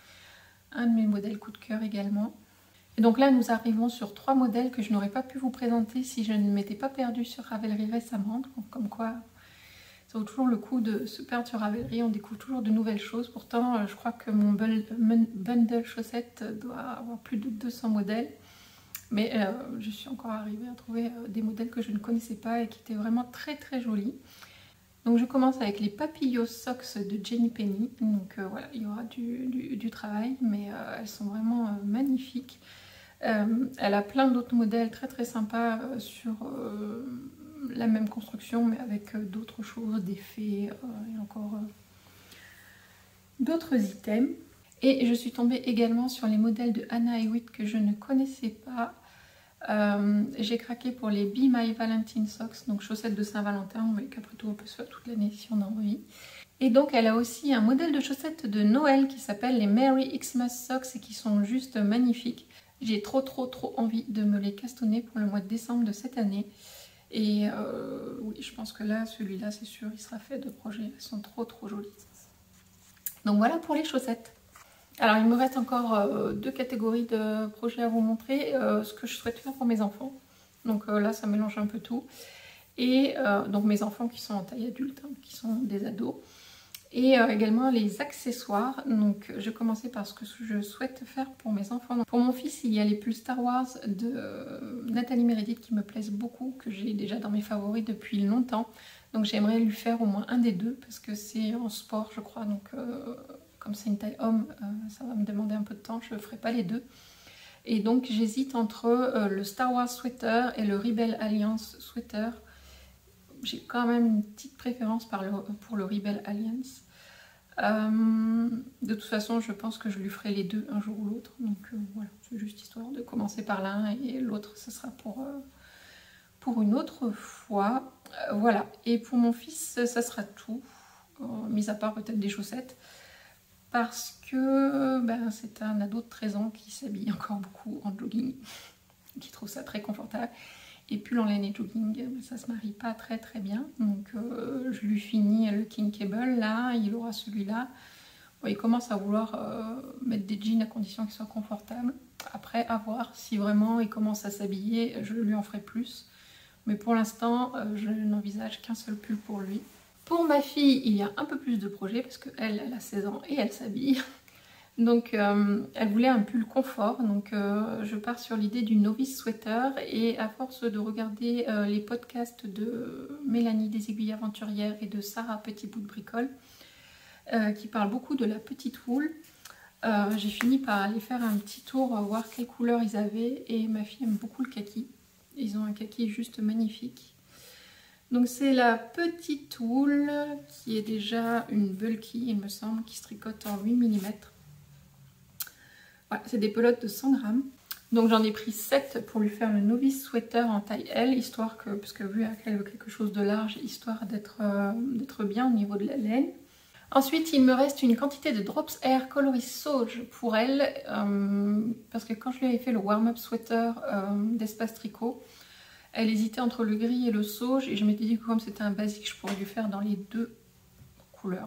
un de mes modèles coup de cœur également. Et donc là, nous arrivons sur trois modèles que je n'aurais pas pu vous présenter si je ne m'étais pas perdue sur Ravelry récemment. Donc, comme quoi... ça vaut toujours le coup de se perdre sur Ravelry, on découvre toujours de nouvelles choses. Pourtant, je crois que mon bundle chaussettes doit avoir plus de deux cents modèles. Mais euh, je suis encore arrivée à trouver des modèles que je ne connaissais pas et qui étaient vraiment très très jolis. Donc je commence avec les Papillos Socks de Jenny Penny. Donc euh, voilà, il y aura du, du, du travail, mais euh, elles sont vraiment euh, magnifiques. Euh, elle a plein d'autres modèles très très sympas euh, sur... Euh, la même construction mais avec euh, d'autres choses, des fées euh, et encore euh, d'autres items. Et je suis tombée également sur les modèles de Anna Hewitt que je ne connaissais pas. Euh, J'ai craqué pour les Be My Valentine Socks, donc chaussettes de Saint-Valentin, mais qu'après tout on peut se faire toute l'année si on a envie. Et donc elle a aussi un modèle de chaussettes de Noël qui s'appelle les Merry Xmas Socks et qui sont juste magnifiques. J'ai trop trop trop envie de me les castonner pour le mois de décembre de cette année. Et euh, oui, je pense que là, celui-là, c'est sûr, il sera fait de projets. Elles sont trop trop jolies. Donc voilà pour les chaussettes. Alors il me reste encore euh, deux catégories de projets à vous montrer. Euh, ce que je souhaite faire pour mes enfants. Donc euh, là, ça mélange un peu tout. Et euh, donc mes enfants qui sont en taille adulte, hein, qui sont des ados. Et euh, également les accessoires. Donc je vais commencer par ce que je souhaite faire pour mes enfants. Donc, pour mon fils, il y a les pulls Star Wars de euh, Nathalie Meredith qui me plaisent beaucoup, que j'ai déjà dans mes favoris depuis longtemps. Donc j'aimerais lui faire au moins un des deux parce que c'est en sport je crois. Donc euh, comme c'est une taille homme, euh, ça va me demander un peu de temps, je ne ferai pas les deux. Et donc j'hésite entre euh, le Star Wars sweater et le Rebel Alliance sweater. J'ai quand même une petite préférence par le, pour le Rebel Alliance. Euh, de toute façon, je pense que je lui ferai les deux un jour ou l'autre. Donc euh, voilà, c'est juste histoire de commencer par l'un et l'autre, ce sera pour, euh, pour une autre fois. Euh, voilà, et pour mon fils, ça sera tout, euh, mis à part peut-être des chaussettes. Parce que ben, c'est un ado de treize ans qui s'habille encore beaucoup en jogging, qui trouve ça très confortable. Et pull en laine et jogging, ça se marie pas très très bien. Donc euh, je lui finis le King Cable là, il aura celui-là. Bon, il commence à vouloir euh, mettre des jeans à condition qu'ils soient confortables. Après, à voir si vraiment il commence à s'habiller, je lui en ferai plus. Mais pour l'instant, euh, je n'envisage qu'un seul pull pour lui. Pour ma fille, il y a un peu plus de projets parce qu'elle, elle a seize ans et elle s'habille. Donc euh, elle voulait un pull confort, donc euh, je pars sur l'idée du novice sweater et à force de regarder euh, les podcasts de Mélanie des Aiguilles Aventurières et de Sarah Petit Bout de Bricole euh, qui parlent beaucoup de la petite wool, euh, j'ai fini par aller faire un petit tour, voir quelle couleur ils avaient et ma fille aime beaucoup le kaki. Ils ont un kaki juste magnifique. Donc c'est la petite wool qui est déjà une bulky, il me semble, qui se tricote en huit millimètres. Voilà, c'est des pelotes de cent grammes. Donc j'en ai pris sept pour lui faire le novice sweater en taille L, histoire que, parce que vu qu'elle veut quelque chose de large, histoire d'être euh, d'être bien au niveau de la laine. Ensuite, il me reste une quantité de Drops Air Coloris Sauge pour elle, euh, parce que quand je lui avais fait le warm-up sweater euh, d'Espace Tricot, elle hésitait entre le gris et le sauge, et je m'étais dit que comme c'était un basique, je pourrais lui faire dans les deux couleurs.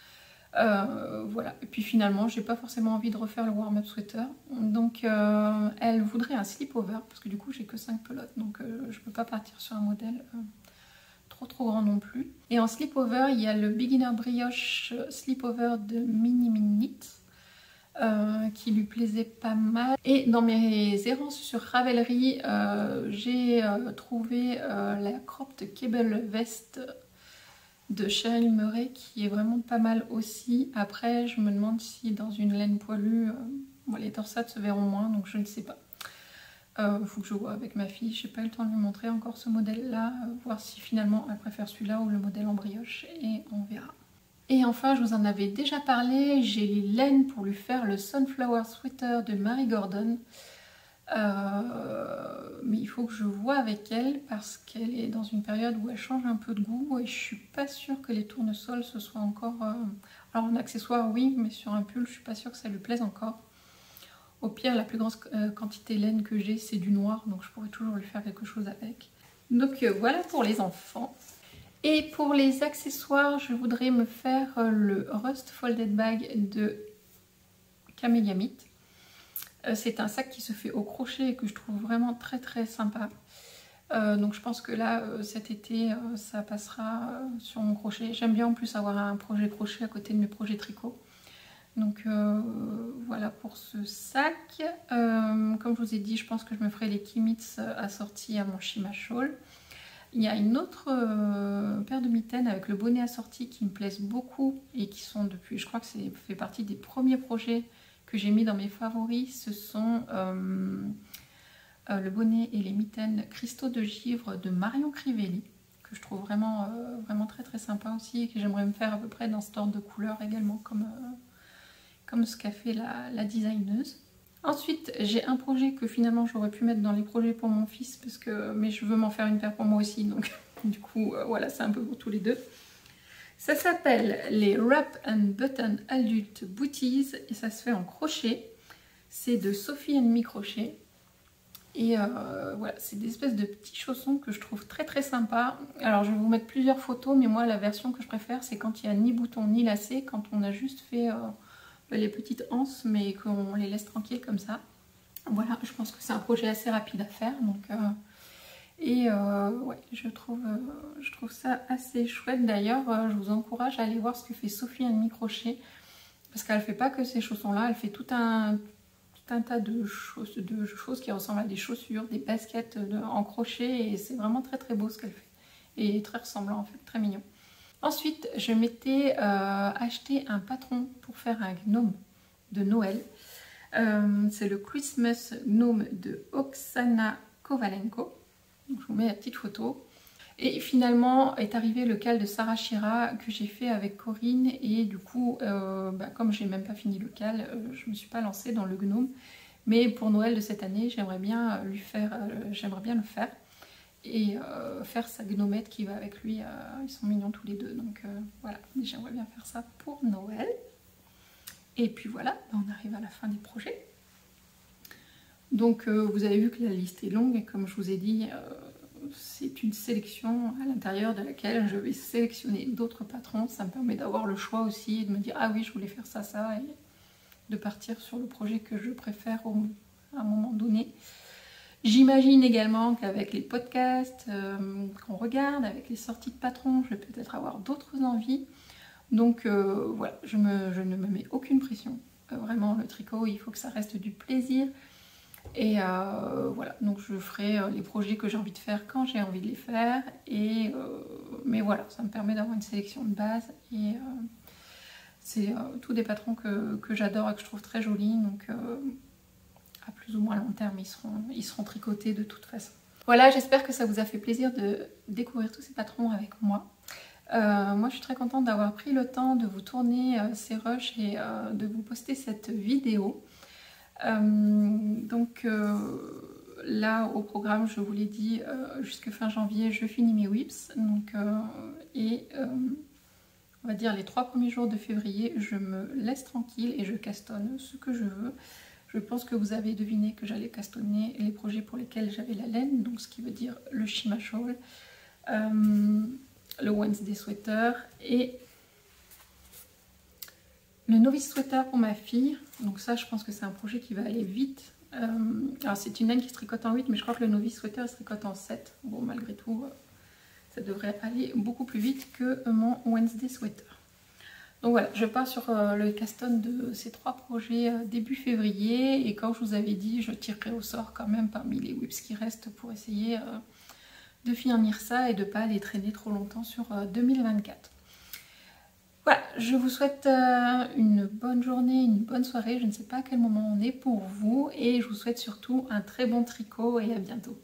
Euh, voilà, et puis finalement j'ai pas forcément envie de refaire le warm-up sweater, donc euh, elle voudrait un slip-over parce que du coup j'ai que cinq pelotes, donc euh, je peux pas partir sur un modèle euh, trop trop grand non plus. Et en slip-over il y a le Beginner Brioche slip-over de Mini Minute euh, qui lui plaisait pas mal, et dans mes errances sur Ravelry euh, j'ai euh, trouvé euh, la cropped cable vest de Cheryl Murray qui est vraiment pas mal aussi. Après je me demande si dans une laine poilue, euh, bon, les torsades se verront moins, donc je ne sais pas. Il euh, faut que je vois avec ma fille, j'ai pas eu le temps de lui montrer encore ce modèle là, euh, voir si finalement elle préfère celui-là ou le modèle en brioche, et on verra. Et enfin, je vous en avais déjà parlé, j'ai les laines pour lui faire le Sunflower Sweater de Marie Gordon. Euh, mais il faut que je vois avec elle parce qu'elle est dans une période où elle change un peu de goût et je suis pas sûre que les tournesols ce soit encore... Euh... Alors en accessoire oui, mais sur un pull je suis pas sûre que ça lui plaise encore. Au pire, la plus grande euh, quantité de laine que j'ai c'est du noir, donc je pourrais toujours lui faire quelque chose avec. Donc euh, voilà pour les enfants. Et pour les accessoires, je voudrais me faire euh, le Rust Folded Bag de Camélia Myth. C'est un sac qui se fait au crochet et que je trouve vraiment très très sympa. Euh, donc je pense que là, euh, cet été, euh, ça passera euh, sur mon crochet. J'aime bien en plus avoir un projet crochet à côté de mes projets tricot. Donc euh, voilà pour ce sac. Euh, comme je vous ai dit, je pense que je me ferai les Kimitz assortis à mon Shima Shawl. Il y a une autre euh, paire de mitaines avec le bonnet assorti qui me plaisent beaucoup et qui sont depuis, je crois que ça fait partie des premiers projets que j'ai mis dans mes favoris. Ce sont euh, euh, le bonnet et les mitaines cristaux de givre de Marion Crivelli, que je trouve vraiment, euh, vraiment très très sympa aussi et que j'aimerais me faire à peu près dans ce ordre de couleur également, comme, euh, comme ce qu'a fait la, la designeuse. Ensuite, j'ai un projet que finalement j'aurais pu mettre dans les projets pour mon fils, parce que, mais je veux m'en faire une paire pour moi aussi, donc du coup, euh, voilà, c'est un peu pour tous les deux. Ça s'appelle les Wrap and Button Adult Booties et ça se fait en crochet. C'est de Sophie and Me Crochet. Et euh, voilà, c'est des espèces de petits chaussons que je trouve très très sympas. Alors je vais vous mettre plusieurs photos, mais moi la version que je préfère c'est quand il n'y a ni bouton ni lacet, quand on a juste fait euh, les petites anses mais qu'on les laisse tranquilles comme ça. Voilà, je pense que c'est un projet assez rapide à faire. Donc, euh, et euh, ouais, je trouve, euh, je trouve ça assez chouette. D'ailleurs, euh, je vous encourage à aller voir ce que fait Sophie and Me Crochet. Parce qu'elle ne fait pas que ces chaussons-là, elle fait tout un... un tas de choses, de choses qui ressemblent à des chaussures, des baskets de, en crochet, et c'est vraiment très très beau ce qu'elle fait. Et très ressemblant en fait, très mignon. Ensuite, je m'étais euh, acheté un patron pour faire un gnome de Noël. Euh, c'est le Christmas Gnome de Oksana Kovalenko. Donc, je vous mets la petite photo. Et finalement est arrivé le cal de Sarah Shira que j'ai fait avec Corinne, et du coup euh, bah, comme j'ai même pas fini le cal, euh, je me suis pas lancée dans le gnome, mais pour Noël de cette année j'aimerais bien lui faire, euh, j'aimerais bien le faire et euh, faire sa gnomette qui va avec lui, euh, ils sont mignons tous les deux, donc euh, voilà, j'aimerais bien faire ça pour Noël. Et puis voilà, on arrive à la fin des projets. Donc euh, vous avez vu que la liste est longue et comme je vous ai dit, euh, c'est une sélection à l'intérieur de laquelle je vais sélectionner d'autres patrons. Ça me permet d'avoir le choix aussi et de me dire ah oui, je voulais faire ça, ça, et de partir sur le projet que je préfère au, à un moment donné. J'imagine également qu'avec les podcasts euh, qu'on regarde, avec les sorties de patrons, je vais peut-être avoir d'autres envies. Donc euh, voilà, je, me, je ne me mets aucune pression. Euh, vraiment, le tricot, il faut que ça reste du plaisir. Et euh, voilà, donc je ferai euh, les projets que j'ai envie de faire quand j'ai envie de les faire. Et, euh, mais voilà, ça me permet d'avoir une sélection de base. Et euh, c'est euh, tous des patrons que, que j'adore et que je trouve très jolis. Donc euh, à plus ou moins long terme, ils seront, ils seront tricotés de toute façon. Voilà, j'espère que ça vous a fait plaisir de découvrir tous ces patrons avec moi. Euh, moi, je suis très contente d'avoir pris le temps de vous tourner euh, ces rushs et euh, de vous poster cette vidéo. Euh, donc euh, là, au programme, je vous l'ai dit, euh, jusque fin janvier, je finis mes whips. Donc, euh, et euh, on va dire les trois premiers jours de février, je me laisse tranquille et je castonne ce que je veux. Je pense que vous avez deviné que j'allais castonner les projets pour lesquels j'avais la laine, donc ce qui veut dire le Shima Shawl, euh, le Wednesday Sweater et le Novice Sweater pour ma fille. Donc ça, je pense que c'est un projet qui va aller vite. Euh, alors c'est une laine qui se tricote en huit, mais je crois que le Novice Sweater se tricote en sept. Bon, malgré tout, ça devrait aller beaucoup plus vite que mon Wednesday Sweater. Donc voilà, je pars sur euh, le caston de ces trois projets euh, début février. Et comme je vous avais dit, je tirerai au sort quand même parmi les whips qui restent pour essayer euh, de finir ça et de ne pas les traîner trop longtemps sur euh, deux mille vingt-quatre. Voilà, je vous souhaite euh, une bonne journée, une bonne soirée. Je ne sais pas à quel moment on est pour vous. Et je vous souhaite surtout un très bon tricot et à bientôt.